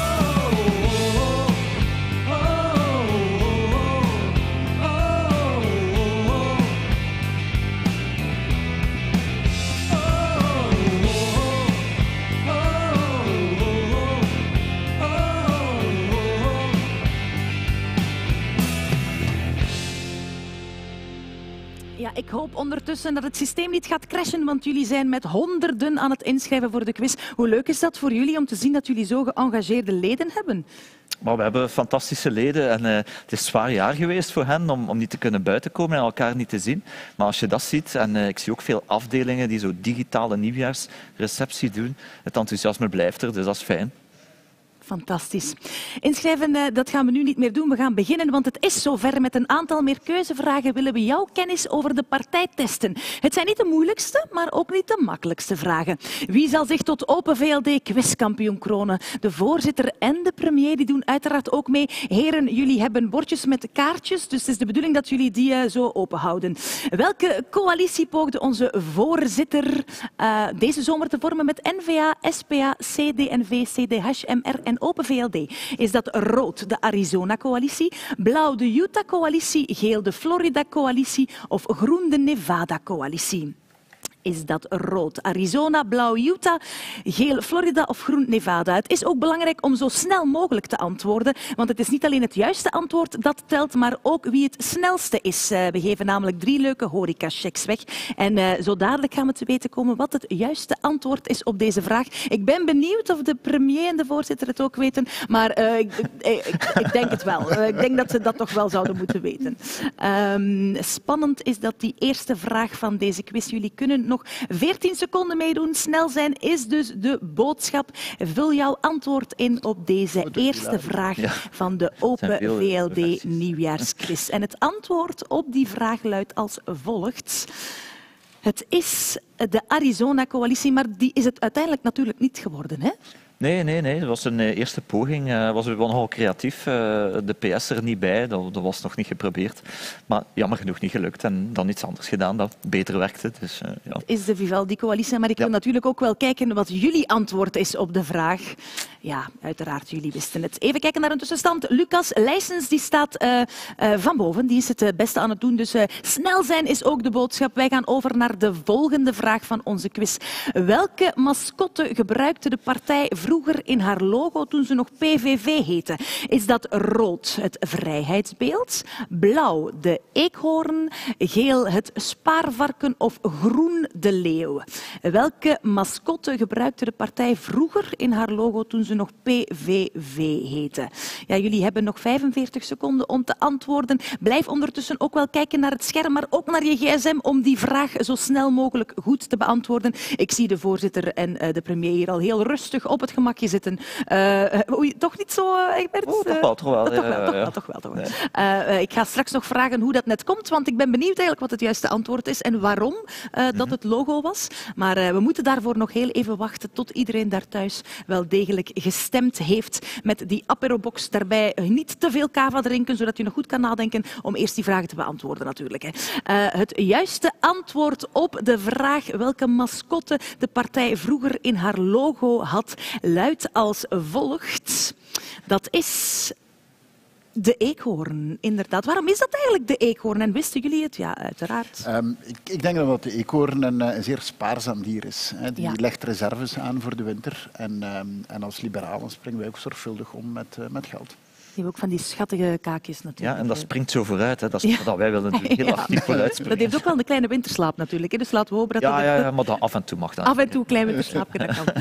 S2: Ja, ik hoop ondertussen dat het systeem niet gaat crashen, want jullie zijn met honderden aan het inschrijven voor de quiz. Hoe leuk is dat voor jullie om te zien dat jullie zo geëngageerde leden hebben?
S7: Maar we hebben fantastische leden en het is een zwaar jaar geweest voor hen om niet te kunnen buiten komen en elkaar niet te zien. Maar als je dat ziet, en ik zie ook veel afdelingen die zo digitale nieuwjaarsreceptie doen, het enthousiasme blijft er, dus dat is fijn.
S2: Fantastisch. Inschrijven, dat gaan we nu niet meer doen. We gaan beginnen, want het is zover. Met een aantal meer keuzevragen willen we jouw kennis over de partij testen. Het zijn niet de moeilijkste, maar ook niet de makkelijkste vragen. Wie zal zich tot Open VLD quizkampioen kronen? De voorzitter en de premier die doen uiteraard ook mee. Heren, jullie hebben bordjes met kaartjes, dus het is de bedoeling dat jullie die zo open houden. Welke coalitie poogde onze voorzitter deze zomer te vormen met N-VA, SPA, CD&V, CDH, MR en Open VLD? Is dat rood, de Arizona-coalitie, blauw, de Utah-coalitie, geel, de Florida-coalitie of groen, de Nevada-coalitie? Is dat rood Arizona, blauw Utah, geel Florida of groen Nevada? Het is ook belangrijk om zo snel mogelijk te antwoorden, want het is niet alleen het juiste antwoord dat telt, maar ook wie het snelste is. We geven namelijk 3 leuke horecachecks weg. En zo dadelijk gaan we te weten komen wat het juiste antwoord is op deze vraag. Ik ben benieuwd of de premier en de voorzitter het ook weten, maar ik denk het wel. Ik denk dat ze dat toch wel zouden moeten weten. Spannend is dat die eerste vraag van deze quiz. Jullie kunnen nog 14 seconden meedoen. Snel zijn is dus de boodschap. Vul jouw antwoord in op deze eerste vraag van de Open VLD nieuwjaarsquiz. En het antwoord op die vraag luidt als volgt. Het is de Arizona-coalitie, maar die is het uiteindelijk natuurlijk niet geworden, hè?
S7: Nee. Het was een eerste poging. Was wel nogal creatief. De PS er niet bij. Dat was nog niet geprobeerd. Maar jammer genoeg niet gelukt. En dan iets anders gedaan dat beter werkte. Dus, ja.
S2: Het is de Vivaldi-coalitie, maar ik wil natuurlijk ook wel kijken wat jullie antwoord is op de vraag. Ja, uiteraard, jullie wisten het. Even kijken naar een tussenstand. Lucas Leijsens die staat van boven. Die is het beste aan het doen. Dus snel zijn is ook de boodschap. Wij gaan over naar de volgende vraag van onze quiz. Welke mascotte gebruikte de partij vroeger in haar logo toen ze nog PVV heette? Is dat rood het vrijheidsbeeld, blauw de eekhoorn, geel het spaarvarken of groen de leeuw? Welke mascotte gebruikte de partij vroeger in haar logo toen ze nog PVV heette? Ja, jullie hebben nog 45 seconden om te antwoorden. Blijf ondertussen ook wel kijken naar het scherm, maar ook naar je gsm om die vraag zo snel mogelijk goed te beantwoorden. Ik zie de voorzitter en de premier hier al heel rustig op het gemakje zitten. Toch niet zo, Egbert?
S7: Toch wel.
S2: Toch wel. Ik ga straks nog vragen hoe dat net komt, want ik ben benieuwd eigenlijk wat het juiste antwoord is en waarom dat het logo was. Maar we moeten daarvoor nog heel even wachten tot iedereen daar thuis wel degelijk gestemd heeft met die aperobox. Daarbij niet te veel cava drinken, zodat je nog goed kan nadenken om eerst die vragen te beantwoorden natuurlijk. Het juiste antwoord op de vraag welke mascotte de partij vroeger in haar logo had, luidt als volgt. Dat is de eekhoorn, inderdaad. Waarom is dat eigenlijk de eekhoorn? En wisten jullie het? Ja, uiteraard.
S6: Ik denk dat de eekhoorn een zeer spaarzaam dier is. Die legt reserves aan voor de winter. En als liberalen springen wij ook zorgvuldig om met geld.
S2: Die hebben ook van die schattige kaakjes natuurlijk.
S7: Ja, en dat springt zo vooruit. Hè. Dat is wat wij willen doen. Heel actief vooruit springen.
S2: Dat heeft ook wel een kleine winterslaap natuurlijk. Hè. Dus laten we hopen dat
S7: maar dat af en toe mag dat.
S2: Af en toe een klein winterslaapje, dat kan.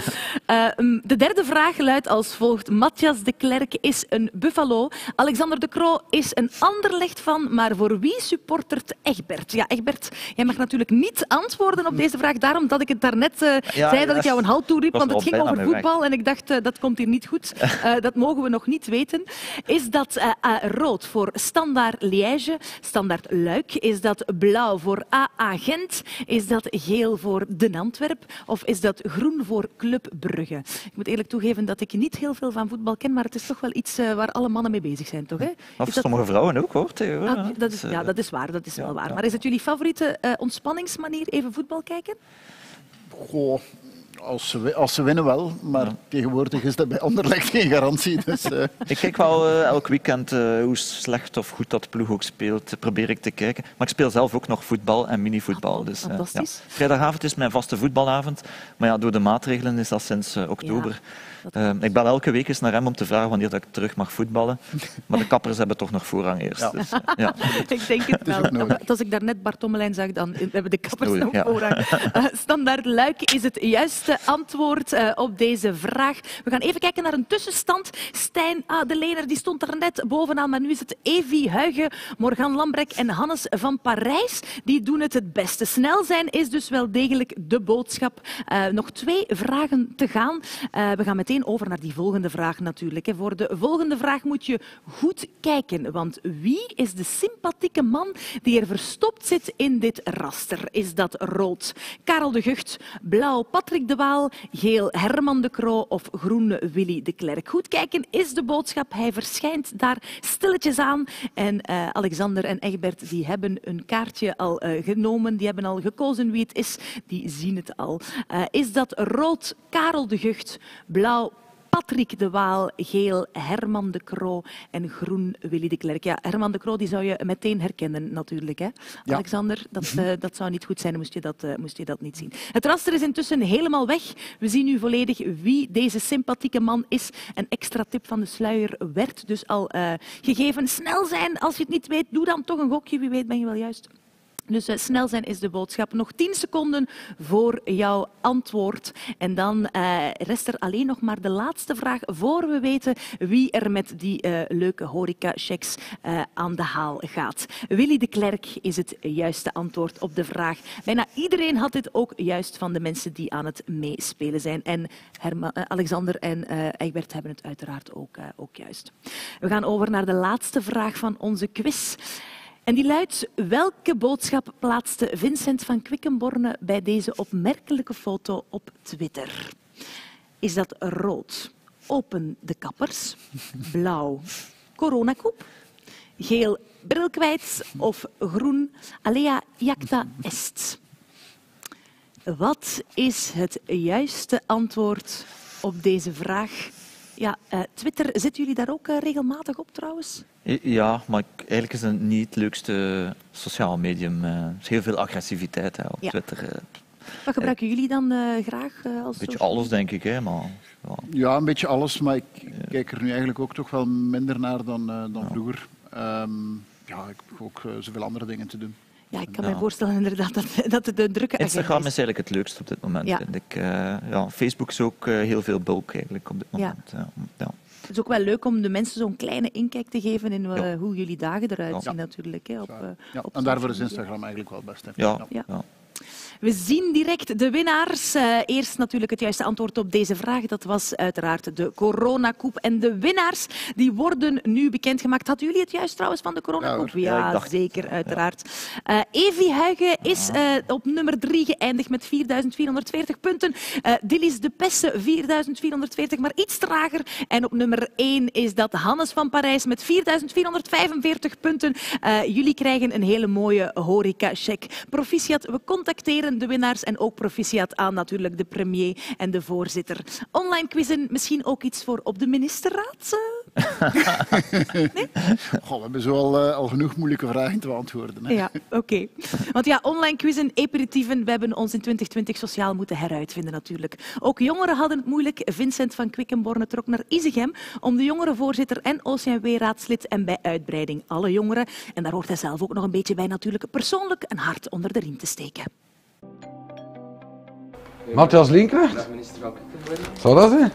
S2: De derde vraag luidt als volgt. Matthias de Klerk is een Buffalo. Alexander de Croo is een Anderlecht van. Maar voor wie supportert Egbert? Ja, Egbert, jij mag natuurlijk niet antwoorden op deze vraag. Daarom dat ik het daarnet zei dat ik jou een halt toeriep. Want het ging over voetbal en ik dacht, dat komt hier niet goed. Dat mogen we nog niet weten. Is dat rood voor Standaard Liège, Standaard Luik? Is dat blauw voor AA Gent? Is dat geel voor Den Antwerp? Of is dat groen voor Club Brugge? Ik moet eerlijk toegeven dat ik niet heel veel van voetbal ken, maar het is toch wel iets waar alle mannen mee bezig zijn, toch? Hè?
S7: Of sommige vrouwen ook, hoor.
S2: Dat is waar, dat is wel waar. Maar is het jullie favoriete ontspanningsmanier, even voetbal kijken?
S6: Goh. Als ze winnen wel, maar tegenwoordig is dat bij Anderlecht geen garantie. Dus,
S7: Ik kijk wel elk weekend hoe slecht of goed dat ploeg ook speelt, probeer ik te kijken. Maar ik speel zelf ook nog voetbal en minivoetbal. Dus,
S2: fantastisch.
S7: Vrijdagavond is mijn vaste voetbalavond, maar ja, door de maatregelen is dat sinds oktober. Ik bel elke week eens naar hem om te vragen wanneer dat ik terug mag voetballen. Maar de kappers hebben toch nog voorrang eerst.
S6: Ja.
S7: Dus,
S2: Ik denk het wel. Als ik daarnet Bart Tommelijn zag, dan hebben de kappers nog voorrang. Standaard Luik is het juiste antwoord op deze vraag. We gaan even kijken naar een tussenstand. Stijn de Lener die stond er net bovenaan, maar nu is het Evie Huigen, Morgan Lambrek en Hannes van Parijs. Die doen het beste. Snel zijn is dus wel degelijk de boodschap. Nog 2 vragen te gaan. We gaan meteen over naar die volgende vraag natuurlijk. Voor de volgende vraag moet je goed kijken, want wie is de sympathieke man die er verstopt zit in dit raster? Is dat rood Karel de Gucht, blauw Patrick de Waal, geel Herman de Croo of groen Willy de Klerk? Goed kijken is de boodschap. Hij verschijnt daar stilletjes aan. En Alexander en Egbert die hebben een kaartje al genomen. Die hebben al gekozen wie het is. Die zien het al. Is dat rood Karel de Gucht, blauw Patrick de Waal, geel Herman de Croo en groen Willy de Klerk? Ja, Herman de Croo die zou je meteen herkennen natuurlijk. Hè? Ja. Alexander, dat zou niet goed zijn, moest je dat niet zien. Het raster is intussen helemaal weg. We zien nu volledig wie deze sympathieke man is. Een extra tip van de sluier werd dus al gegeven. Snel zijn, als je het niet weet, doe dan toch een gokje. Wie weet ben je wel juist. Dus snel zijn is de boodschap. Nog 10 seconden voor jouw antwoord. En dan rest er alleen nog maar de laatste vraag voor we weten wie er met die leuke horeca-checks aan de haal gaat. Willy de Klerk is het juiste antwoord op de vraag. Bijna iedereen had dit ook juist van de mensen die aan het meespelen zijn. En Alexander en Egbert hebben het uiteraard ook juist. We gaan over naar de laatste vraag van onze quiz. En die luidt: welke boodschap plaatste Vincent van Quickenborne bij deze opmerkelijke foto op Twitter? Is dat rood? Open de kappers. Blauw? Coronakoep. Geel? Bril kwijt. Of groen? Alea jacta est. Wat is het juiste antwoord op deze vraag? Ja, Twitter, zitten jullie daar ook regelmatig op trouwens?
S7: Ja, maar eigenlijk is het niet het leukste sociaal medium. Er is heel veel agressiviteit op Twitter.
S2: Wat gebruiken jullie dan graag als
S7: Een beetje alles, denk ik. Hè, maar,
S6: ja, een beetje alles, maar ik kijk er nu eigenlijk ook toch wel minder naar dan vroeger. Ja, ik heb ook zoveel andere dingen te doen.
S2: Ja, ik kan me voorstellen inderdaad dat het een drukke agenda
S7: Instagram is
S2: is.
S7: eigenlijk het leukste op dit moment, vind ik. Facebook is ook heel veel bulk eigenlijk op dit moment. Ja.
S2: Het is ook wel leuk om de mensen zo'n kleine inkijk te geven in hoe jullie dagen eruit zien natuurlijk. Hè, op
S6: en daarvoor is Instagram eigenlijk wel best. Hè.
S7: Ja.
S2: We zien direct de winnaars. Eerst natuurlijk het juiste antwoord op deze vraag. Dat was uiteraard de coronakoep. En de winnaars die worden nu bekendgemaakt. Hadden jullie het juist trouwens van de coronakoep? Ja, zeker, uiteraard. Evie Huigen is op nummer 3 geëindigd met 4.440 punten. Dillis de Pesse 4.440, maar iets trager. En op nummer 1 is dat Hannes van Parijs met 4.445 punten. Jullie krijgen een hele mooie horeca-check. Proficiat, we contacteren de winnaars en ook proficiat aan natuurlijk de premier en de voorzitter. Online quizzen, misschien ook iets voor op de ministerraad? Nee?
S6: Goh, we hebben zo al genoeg moeilijke vragen te beantwoorden. Hè?
S2: Ja, oké. Want ja, online quizzen, aperitieven, we hebben ons in 2020 sociaal moeten heruitvinden natuurlijk. Ook jongeren hadden het moeilijk. Vincent van Quickenborne trok naar Isegem om de jongerenvoorzitter en OCMW-raadslid en bij uitbreiding alle jongeren, en daar hoort hij zelf ook nog een beetje bij natuurlijk, persoonlijk een hart onder de riem te steken.
S18: Matthias Linkracht? Zou dat zijn?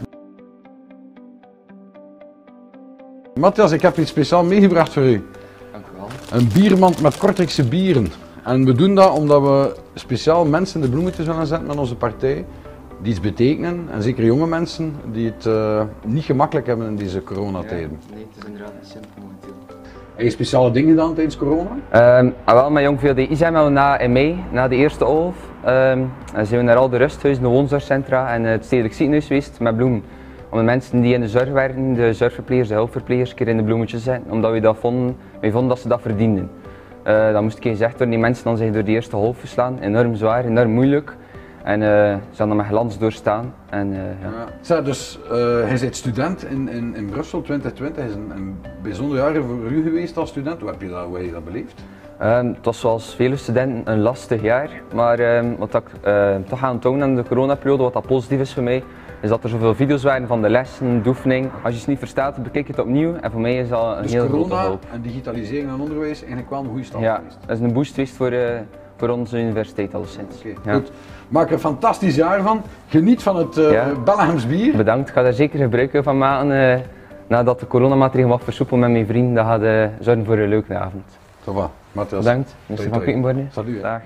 S18: Matthias, ik heb iets speciaal meegebracht voor u.
S19: Dank u wel.
S18: Een biermand met Kortrijkse bieren. En we doen dat omdat we speciaal mensen in de bloemetjes willen zetten met onze partij. Die iets betekenen, en zeker jonge mensen die het niet gemakkelijk hebben in deze coronatijden.
S19: Ja, nee, het is inderdaad niet simpel momenteel.
S18: Heb je speciale dingen gedaan tijdens corona?
S19: Wel, met Jong VLD zijn we in mei, na de eerste golf, zijn we naar al de rusthuizen, de woonzorgcentra en het stedelijk ziekenhuis geweest met bloemen. Om de mensen die in de zorg werken, de zorgverplegers, de hulpverplegers, een keer in de bloemetjes te zetten, omdat wij vonden dat ze dat verdienden. Dat moest gezegd worden, die mensen dan zich door de eerste golf verslaan, enorm zwaar, enorm moeilijk. En ze hadden dat met glans doorstaan.
S18: Ja. Dus hij is student in Brussel 2020. Hij is een bijzonder jaar voor u geweest als student. Hoe heb je dat beleefd?
S19: Het was zoals vele studenten een lastig jaar. Maar wat ik toch aan tonen aan de coronaperiode, wat dat positief is voor mij, is dat er zoveel video's waren van de lessen, de oefening. Als je het niet verstaat, bekijk je het opnieuw. En voor mij is dat een heel grote hulp.
S18: En digitalisering en onderwijs eigenlijk wel een goede stap
S19: geweest. Dat is een boost geweest voor onze universiteit alleszins.
S18: Goed. Maak er een fantastisch jaar van. Geniet van het Bellehems bier.
S19: Bedankt, ik ga daar zeker gebruik van maken. Nadat de coronamaatregelen wat versoepelen met mijn vrienden, dat gaat zorgen voor een leuke avond.
S18: Ça va. Matthias.
S19: Bedankt, Mr. van Quickenborne.
S18: Salut.
S19: Dag.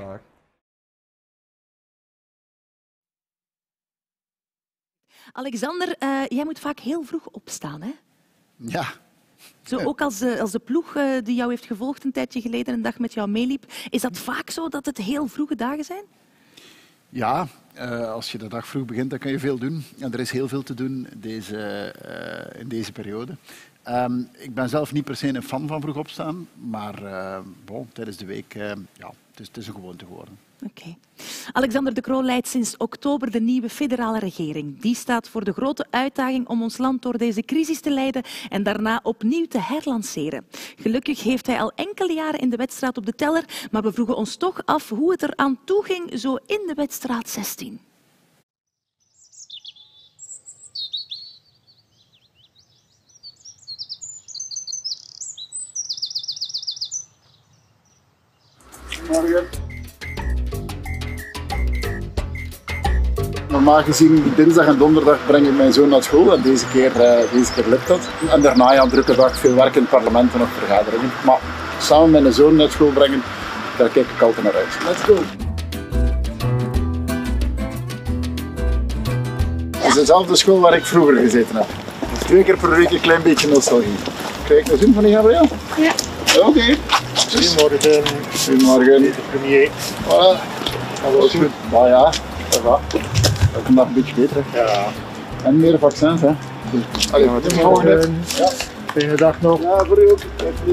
S2: Alexander, jij moet vaak heel vroeg opstaan, hè?
S6: Ja.
S2: Zo ook als de ploeg die jou heeft gevolgd een tijdje geleden een dag met jou meeliep. Is dat vaak zo dat het heel vroege dagen zijn?
S6: Ja, als je de dag vroeg begint, dan kan je veel doen. En er is heel veel te doen in deze periode. Ik ben zelf niet per se een fan van vroeg opstaan, maar tijdens de week, het is een gewoonte geworden.
S2: Oké. Alexander De Croo leidt sinds oktober de nieuwe federale regering. Die staat voor de grote uitdaging om ons land door deze crisis te leiden en daarna opnieuw te herlanceren. Gelukkig heeft hij al enkele jaren in de Wetstraat op de teller, maar we vroegen ons toch af hoe het er aan toe ging zo in de Wetstraat 16.
S20: Morgen.
S6: normaal gezien dinsdag en donderdag breng ik mijn zoon naar school en deze keer lukt dat. En daarna een drukke dag, veel werk in het parlement en nog vergaderingen. Maar samen met mijn zoon naar school brengen, daar kijk ik altijd naar uit. Let's go! Het is dezelfde school waar ik vroeger gezeten heb. Dus 2 keer per week een klein beetje nostalgie. Krijg ik nog zin van die Gabriel? Ja. Oké.
S20: Goedemorgen.
S6: Goedemorgen.
S20: De premier.
S6: Voilà. Alles goed. Nou ja, dat gaat. Elke dag een beetje beter. Ja. En meer vaccins, hè. Allee, tot de volgende. Ja.
S20: Fijne dag nog.
S6: Ja, voor u ook.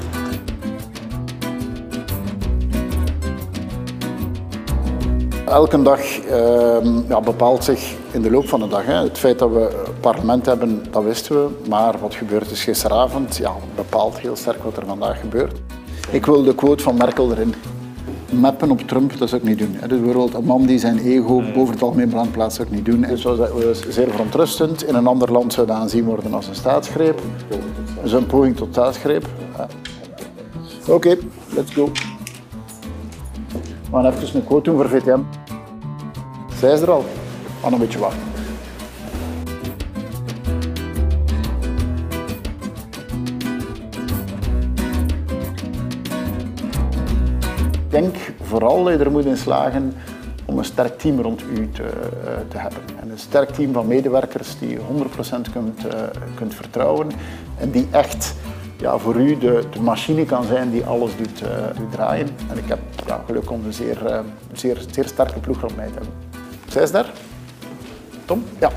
S6: Elke dag bepaalt zich in de loop van de dag. Hè. Het feit dat we parlement hebben, dat wisten we. Maar wat gebeurd is gisteravond, bepaalt heel sterk wat er vandaag gebeurt. Ik wil de quote van Merkel erin. Mappen op Trump, dat zou ik niet doen. Dus bijvoorbeeld een man die zijn ego boven het algemeen belang plaatst, zou ik niet doen. Dus dat was zeer verontrustend. In een ander land zou dat aanzien worden als een staatsgreep. Dus een poging tot staatsgreep. Ja. Oké, let's go. We gaan even een quote doen voor VTM. Zij is er al. Aan een beetje wachten. Ik denk vooral dat je er moet in slagen om een sterk team rond u te hebben. En een sterk team van medewerkers die je 100% kunt vertrouwen en die echt voor u de machine kan zijn die alles doet draaien. En ik heb geluk om een zeer sterke ploeg rond mij te hebben. Zij is daar? Tom? Ja.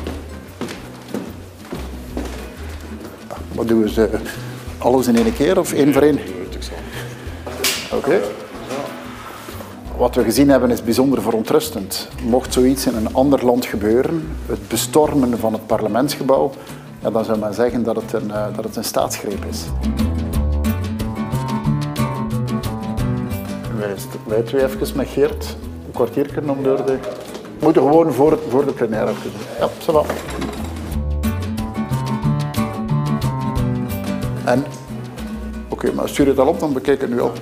S6: Wat doen we ze? Alles in één keer of één voor één? Oké. Wat we gezien hebben is bijzonder verontrustend. Mocht zoiets in een ander land gebeuren, het bestormen van het parlementsgebouw, dan zou men zeggen dat het een staatsgreep is. Wij twee even met Geert een kwartier om door de... We moeten gewoon voor de plenaire even doen. Ja, ça va. En? Oké, maar stuur het al op, dan bekijk ik het nu al.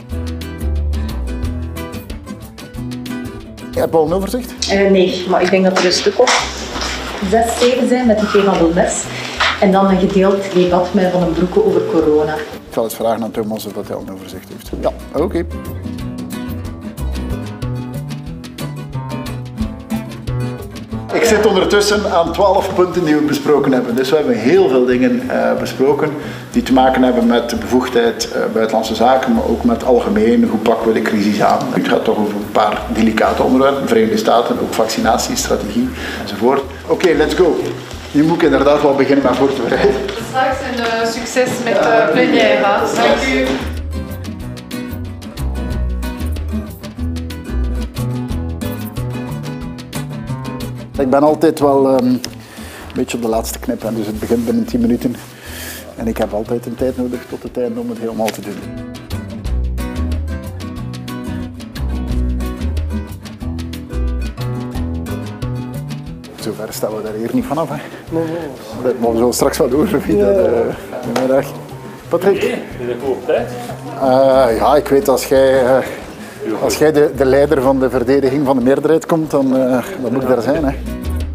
S6: Heb je al een overzicht?
S13: Nee, maar ik denk dat er een stuk of 6, 7 zijn met die 2 van Wilmes. En dan een gedeeld debat met Van den Broeke over corona.
S6: Ik zal eens vragen aan Thomas of hij al een overzicht heeft. Ja, oké. Ik zit ondertussen aan 12 punten die we besproken hebben. Dus we hebben heel veel dingen besproken die te maken hebben met de bevoegdheid buitenlandse zaken, maar ook met algemeen hoe pakken we de crisis aan. Het gaat toch over een paar delicate onderwerpen, Verenigde Staten, ook vaccinatiestrategie enzovoort. Oké, let's go. Nu moet ik inderdaad wel beginnen met voor te bereiden.
S16: Straks een succes met de plenaire. Dank u.
S6: Ik ben altijd wel een beetje op de laatste knip, dus het begint binnen 10 minuten. En ik heb altijd een tijd nodig tot het einde om het helemaal te doen. Zover staan we daar hier niet vanaf. Hè? Nee. Maar we zullen straks wat over wie dat middag. Patrick?
S20: Nee, is dat op tijd?
S6: Ja, ik weet als jij de leider van de verdediging van de meerderheid komt, dan moet ik daar zijn. Hè.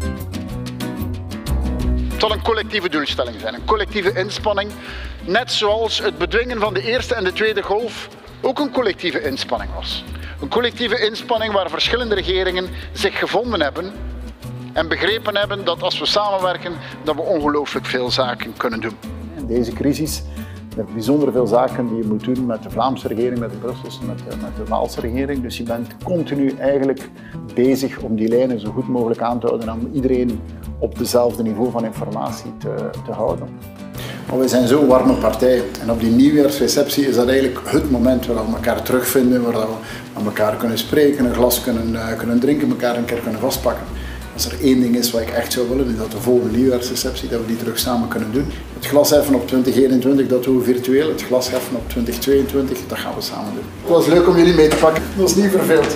S6: Het zal een collectieve doelstelling zijn, een collectieve inspanning. Net zoals het bedwingen van de eerste en de tweede golf ook een collectieve inspanning was. Een collectieve inspanning waar verschillende regeringen zich gevonden hebben en begrepen hebben dat als we samenwerken, dat we ongelooflijk veel zaken kunnen doen. In deze crisis er zijn bijzonder veel zaken die je moet doen met de Vlaamse regering, met de Brusselse, met de Waalse regering. Dus je bent continu eigenlijk bezig om die lijnen zo goed mogelijk aan te houden en om iedereen op dezelfde niveau van informatie te houden. Maar we zijn zo'n warme partij en op die nieuwjaarsreceptie is dat eigenlijk het moment waar we elkaar terugvinden, waar we met elkaar kunnen spreken, een glas kunnen drinken, elkaar een keer kunnen vastpakken. Als er één ding is wat ik echt zou willen, is dat de volgende nieuwjaarsreceptie, dat we die terug samen kunnen doen. Het glas heffen op 2021, dat doen we virtueel. Het glas heffen op 2022, dat gaan we samen doen. Het was leuk om jullie mee te pakken. Het was niet verveeld.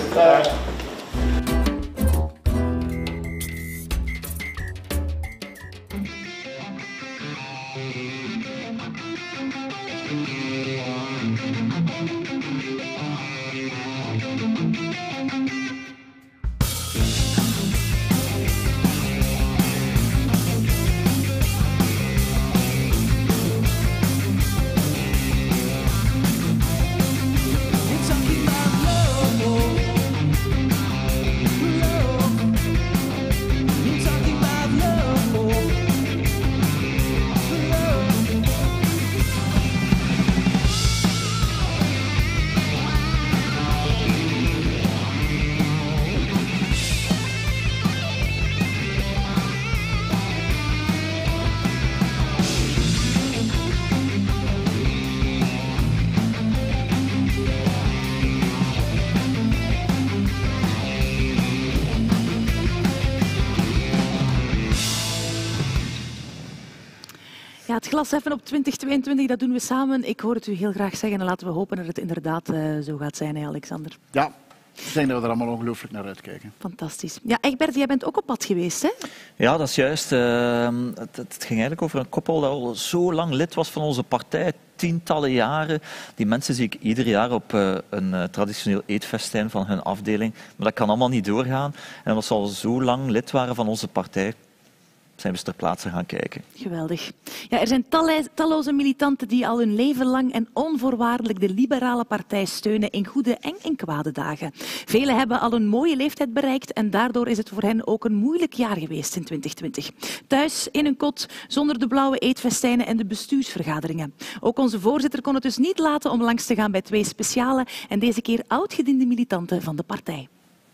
S2: Ja, het glas heffen op 2022, dat doen we samen. Ik hoor het u heel graag zeggen en laten we hopen dat het inderdaad zo gaat zijn, hè, Alexander.
S6: Ja, ik denk dat we er allemaal ongelooflijk naar uitkijken.
S2: Fantastisch. Ja, Egbert, jij bent ook op pad geweest, hè?
S7: Ja, dat is juist. Het ging eigenlijk over een koppel dat al zo lang lid was van onze partij, tientallen jaren. Die mensen zie ik ieder jaar op een traditioneel eetfestijn van hun afdeling. Maar dat kan allemaal niet doorgaan. En omdat ze al zo lang lid waren van onze partij, zijn we ter plaatse gaan kijken.
S2: Geweldig. Ja, er zijn talloze militanten die al hun leven lang en onvoorwaardelijk de liberale partij steunen in goede en in kwade dagen. Velen hebben al een mooie leeftijd bereikt en daardoor is het voor hen ook een moeilijk jaar geweest in 2020. Thuis, in een kot, zonder de blauwe eetfestijnen en de bestuursvergaderingen. Ook onze voorzitter kon het dus niet laten om langs te gaan bij 2 speciale en deze keer oudgediende militanten van de partij.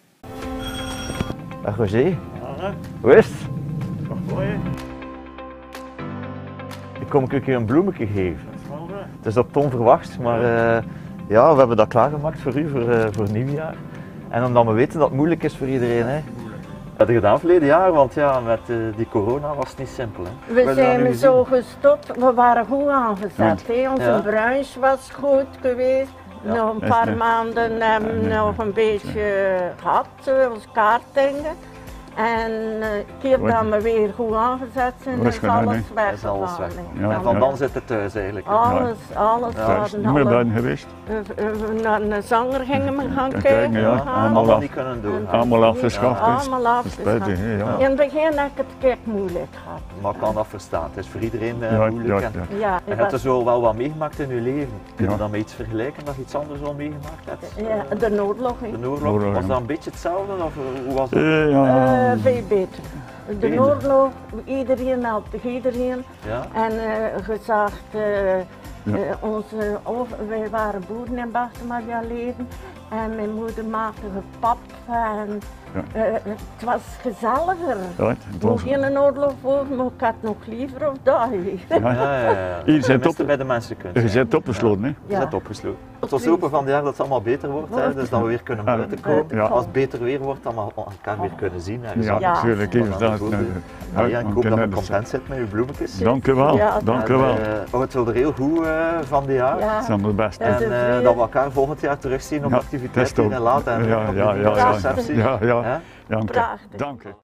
S10: Dag Roger. Hoe is het? Ik kom een keer een bloemetje geven. Het is op onverwachts, maar ja, we hebben dat klaargemaakt voor u, voor nieuwjaar. En omdat we weten dat het moeilijk is voor iedereen. Hè. We hebben het gedaan verleden jaar, want ja, met die corona was het niet simpel. Hè.
S21: We zijn zo gestopt, we waren goed aangezet. Ja. Onze branche was goed geweest. Ja. Nog een paar maanden hebben we nog een beetje gehad, ons kaartingen. En keer dat we weer goed aangezet zijn, is alles weg.
S10: Ja. En van dan zit het thuis eigenlijk.
S21: Alles.
S20: Niet meer buiten geweest?
S21: Naar een zanger gingen we gaan kijken.
S10: Ja. Allemaal niet kunnen doen.
S20: Allemaal afgeschaft.
S21: Allemaal afgeschaft. In het begin heb ik het kijk moeilijk gehad.
S10: Maar ik kan dat verstaan. Het is voor iedereen moeilijk.
S21: Ja,
S10: en je hebt er zo wel wat meegemaakt in je leven. Kun je dat met iets vergelijken dat je iets anders al meegemaakt hebt?
S21: Ja, de oorlog.
S10: De oorlog. Was dat een beetje hetzelfde? Of hoe was dat?
S21: Veel beter. De oorlog, iedereen helpt iedereen.
S10: Ja.
S21: En gezegd, wij waren boeren in Bachtemaria leven en mijn moeder maakte gepap en het was gezelliger.
S20: Ja,
S21: Nog geen oorlog voor, maar ik had nog liever op dat.
S10: Je bent bij de mensen kunnen.
S20: Je bent opgesloten, hè?
S10: Je bent opgesloten. Het was hopen van het jaar dat het allemaal beter wordt, hè, dus dat we weer kunnen buiten komen. Ja. Als het beter weer wordt, dan we elkaar weer kunnen zien.
S20: Ja, natuurlijk.
S10: Ik hoop dat je content zit met je bloemetjes.
S20: Dank u wel. Dank u wel.
S10: Het wil er heel goed van dit jaar.
S20: Dat is het beste.
S10: En dat we elkaar volgend jaar terugzien op activiteiten in Laat en op de receptie.
S20: Ja, dank u.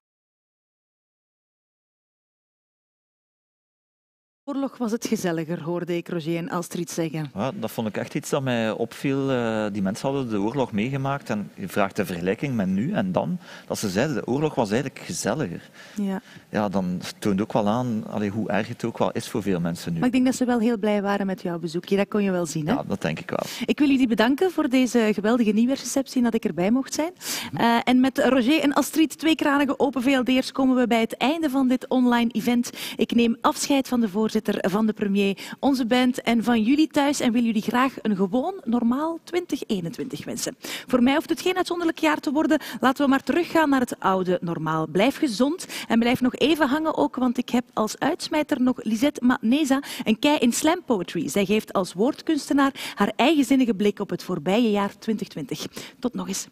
S2: Oorlog was het gezelliger, hoorde ik Roger en Astrid zeggen.
S7: Ja, dat vond ik echt iets dat mij opviel. Die mensen hadden de oorlog meegemaakt en je vraagt de vergelijking met nu en dan. Dat ze zeiden, de oorlog was eigenlijk gezelliger. Ja, dan toont ook wel aan hoe erg het ook wel is voor veel mensen nu.
S2: Maar ik denk dat ze wel heel blij waren met jouw bezoekje. Dat kon je wel zien, hè?
S7: Ja, dat denk ik wel.
S2: Ik wil jullie bedanken voor deze geweldige nieuwjaarsreceptie en dat ik erbij mocht zijn. En met Roger en Astrid, 2 kranige open VLD'ers, komen we bij het einde van dit online event. Ik neem afscheid van de voorzitter, van de premier, onze band en van jullie thuis en wil jullie graag een gewoon, normaal 2021 wensen. Voor mij hoeft het geen uitzonderlijk jaar te worden. Laten we maar teruggaan naar het oude normaal. Blijf gezond en blijf nog even hangen ook, want ik heb als uitsmijter nog Lisette Matneza, een kei in slam poetry. Zij geeft als woordkunstenaar haar eigenzinnige blik op het voorbije jaar 2020. Tot nog eens.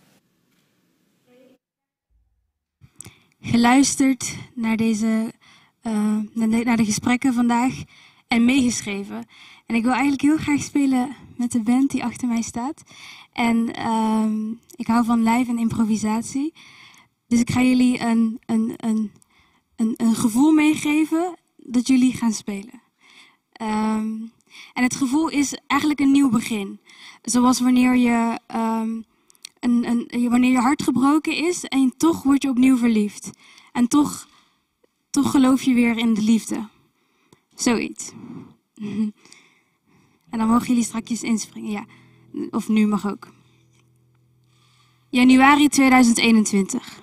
S22: Geluisterd naar naar de gesprekken vandaag en meegeschreven. En ik wil eigenlijk heel graag spelen met de band die achter mij staat. En ik hou van live en improvisatie. Dus ik ga jullie een gevoel meegeven dat jullie gaan spelen. En het gevoel is eigenlijk een nieuw begin. Zoals wanneer je hart gebroken is en toch word je opnieuw verliefd. En toch geloof je weer in de liefde. Zoiets. En dan mogen jullie strakjes inspringen, ja. Of nu mag ook. Januari 2021.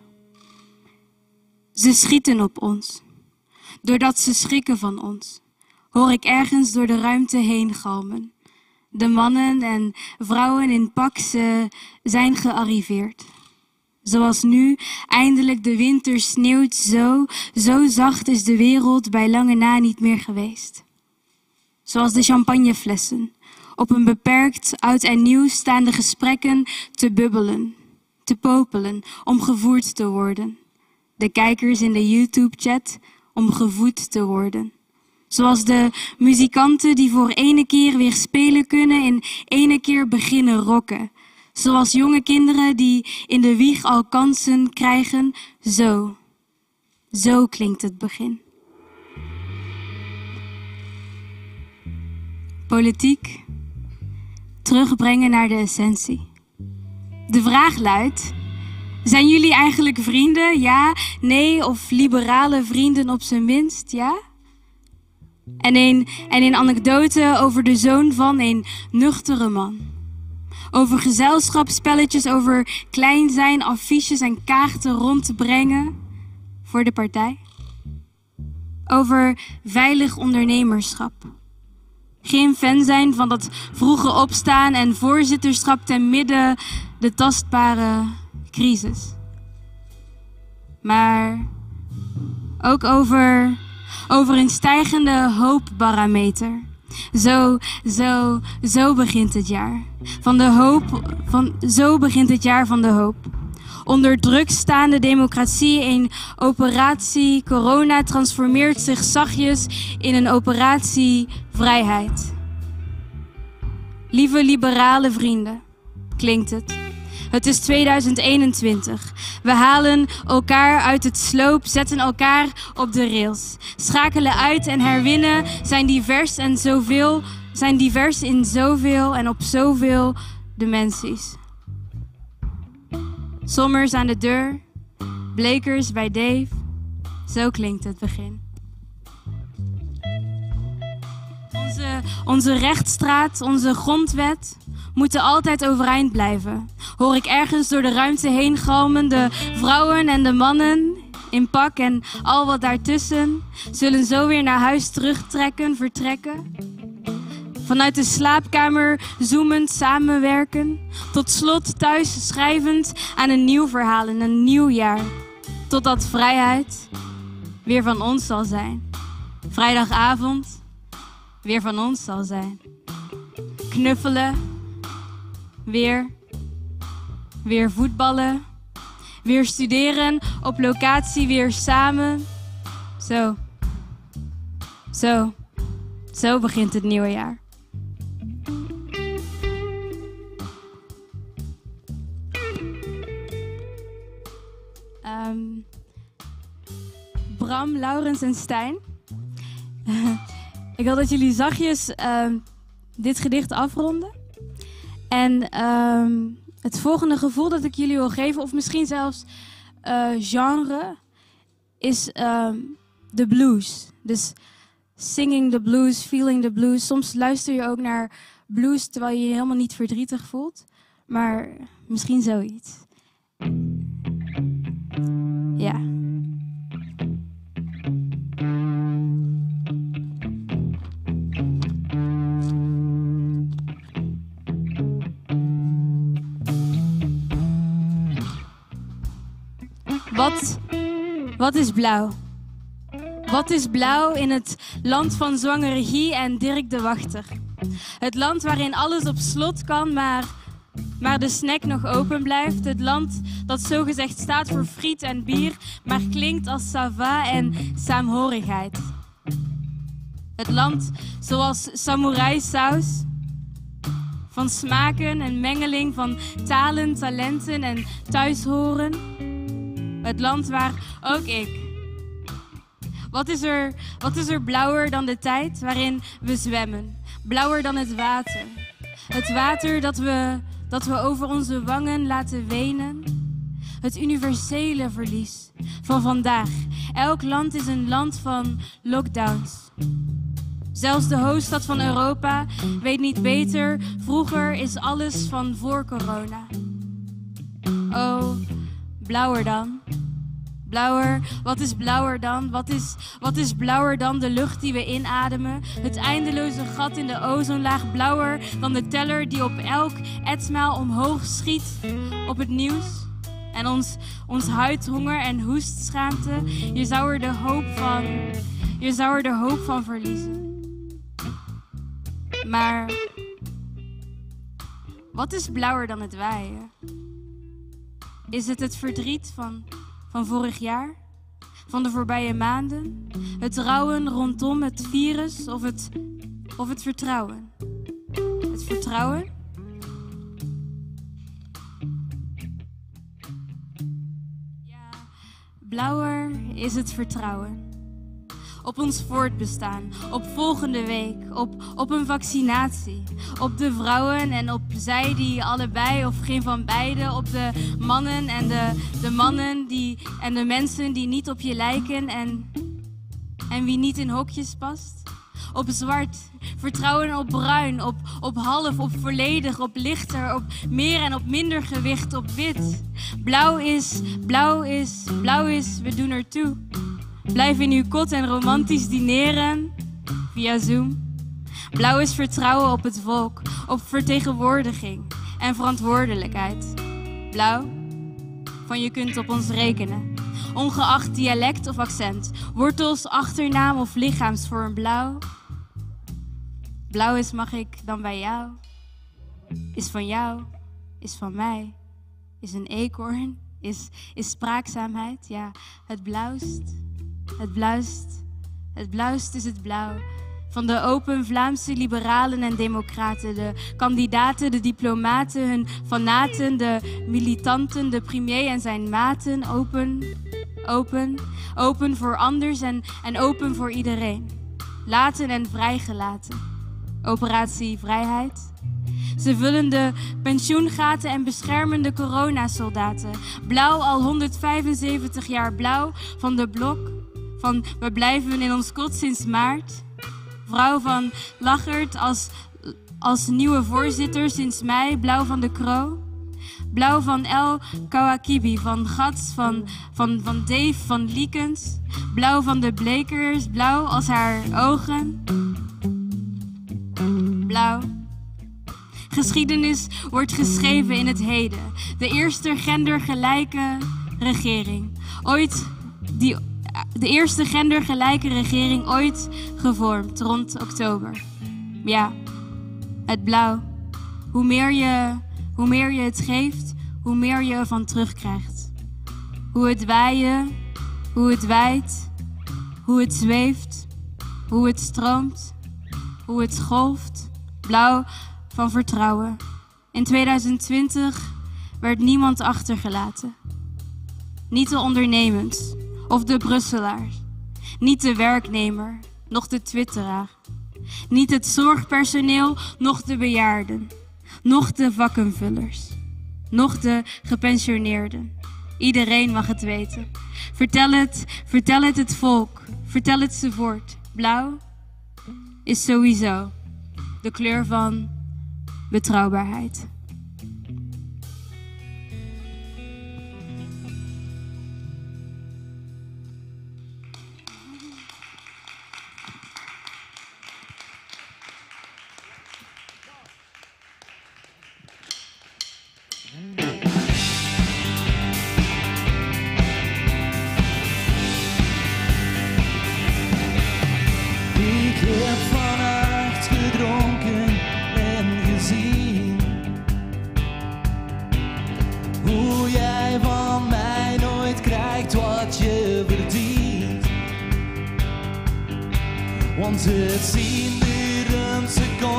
S22: Ze schieten op ons. Doordat ze schrikken van ons, hoor ik ergens door de ruimte heen galmen. De mannen en vrouwen in pak zijn gearriveerd. Zoals nu, eindelijk de winter sneeuwt, zo zacht is de wereld bij lange na niet meer geweest. Zoals de champagneflessen, op een beperkt oud en nieuw staan de gesprekken te bubbelen, te popelen, om gevoerd te worden. De kijkers in de YouTube-chat om gevoed te worden. Zoals de muzikanten die voor ene keer weer spelen kunnen en ene keer beginnen rocken. Zoals jonge kinderen die in de wieg al kansen krijgen. Zo klinkt het begin. Politiek terugbrengen naar de essentie. De vraag luidt: zijn jullie eigenlijk vrienden? Ja, nee of liberale vrienden op zijn minst? Ja? En een anekdote over de zoon van een nuchtere man. Over gezelschapsspelletjes, over klein zijn, affiches en kaarten rond te brengen voor de partij. Over veilig ondernemerschap. Geen fan zijn van dat vroege opstaan en voorzitterschap ten midden de tastbare crisis. Maar ook over een stijgende hoopbarometer. Zo begint het jaar. Zo begint het jaar van de hoop. Onder druk staande democratie, een operatie corona transformeert zich zachtjes in een operatie vrijheid. Lieve liberale vrienden, klinkt het. Het is 2021. We halen elkaar uit het sloop, zetten elkaar op de rails. Schakelen uit en herwinnen zijn divers in zoveel en op zoveel dimensies. Sommers aan de deur, Blekers bij Dave. Zo klinkt het begin. Onze rechtsstraat, onze grondwet moeten altijd overeind blijven. Hoor ik ergens door de ruimte heen galmen, de vrouwen en de mannen in pak en al wat daartussen zullen zo weer naar huis vertrekken. Vanuit de slaapkamer zoemend samenwerken. Tot slot thuis schrijvend aan een nieuw verhaal en een nieuw jaar. Totdat vrijheid weer van ons zal zijn. Vrijdagavond weer van ons zal zijn. Knuffelen. Weer voetballen. Weer studeren. Op locatie weer samen. Zo begint het nieuwe jaar. Bram, Laurens en Stijn. Ik wil dat jullie zachtjes dit gedicht afronden. En het volgende gevoel dat ik jullie wil geven, of misschien zelfs genre, is de blues. Dus singing the blues, feeling the blues. Soms luister je ook naar blues terwijl je je helemaal niet verdrietig voelt. Maar misschien zoiets. Ja. Wat is blauw? Wat is blauw in het land van zwangere Guy en Dirk de Wachter? Het land waarin alles op slot kan, maar de snack nog open blijft. Het land dat zogezegd staat voor friet en bier, maar klinkt als sava en saamhorigheid. Het land zoals samoerai-saus, van smaken en mengeling van talen, talenten en thuishoren. Het land waar ook ik. Wat is er blauwer dan de tijd waarin we zwemmen? Blauwer dan het water. Het water dat we over onze wangen laten wenen. Het universele verlies van vandaag. Elk land is een land van lockdowns. Zelfs de hoofdstad van Europa weet niet beter. Vroeger is alles van voor corona. Oh, blauwer dan. Blauwer, wat is blauwer dan? Wat is blauwer dan de lucht die we inademen? Het eindeloze gat in de ozonlaag. Blauwer dan de teller die op elk etmaal omhoog schiet op het nieuws. En ons huidhonger en hoestschaamte. Je zou er de hoop van verliezen. Maar wat is blauwer dan het waaien? Is het verdriet van vorig jaar? Van de voorbije maanden? Het rouwen rondom het virus of het vertrouwen? Het vertrouwen? Ja, blauwer is het vertrouwen. Op ons voortbestaan, op volgende week, op een vaccinatie. Op de vrouwen en op zij die allebei of geen van beide. Op de mannen en de mannen en de mensen die niet op je lijken en wie niet in hokjes past. Op zwart, vertrouwen op bruin, op half, op volledig, op lichter, op meer en op minder gewicht, op wit. Blauw is, we doen ertoe. Blijf in uw kot en romantisch dineren via Zoom. Blauw is vertrouwen op het volk, op vertegenwoordiging en verantwoordelijkheid. Blauw, van je kunt op ons rekenen. Ongeacht dialect of accent, wortels, achternaam of lichaamsvorm. Blauw. Blauw is mag ik dan bij jou. Is van jou, is van mij. Is een eekhoorn, is spraakzaamheid. Ja, het blauwst. Het blauwst is het blauw. Van de Open Vlaamse liberalen en democraten. De kandidaten, de diplomaten, hun fanaten, de militanten, de premier en zijn maten. Open voor anders en open voor iedereen. Laten en vrijgelaten. Operatie Vrijheid. Ze vullen de pensioengaten en beschermen de coronasoldaten. Blauw al 175 jaar blauw van de blok. Van we blijven in ons kot sinds maart. Vrouw van Lachert als nieuwe voorzitter sinds mei. Blauw van de Kroo. Blauw van El Kawakibi, van Gats, van Dave, van Liekens. Blauw van de Blekers, blauw als haar ogen. Blauw. Geschiedenis wordt geschreven in het heden. De eerste gendergelijke regering. De eerste gendergelijke regering ooit gevormd, rond oktober. Ja, het blauw. Hoe meer je het geeft, hoe meer je ervan terugkrijgt. Hoe het waaien, hoe het waait, hoe het zweeft, hoe het stroomt, hoe het golft. Blauw van vertrouwen. In 2020 werd niemand achtergelaten. Niet de ondernemers of de Brusselaars. Niet de werknemer, noch de twitteraar. Niet het zorgpersoneel, noch de bejaarden. Noch de vakkenvullers. Noch de gepensioneerden. Iedereen mag het weten. Vertel het volk. Vertel het ze voort. Blauw is sowieso de kleur van betrouwbaarheid.
S1: Ik heb vannacht gedronken en gezien hoe jij van mij nooit krijgt wat je verdient. Want het zien duurt een seconde.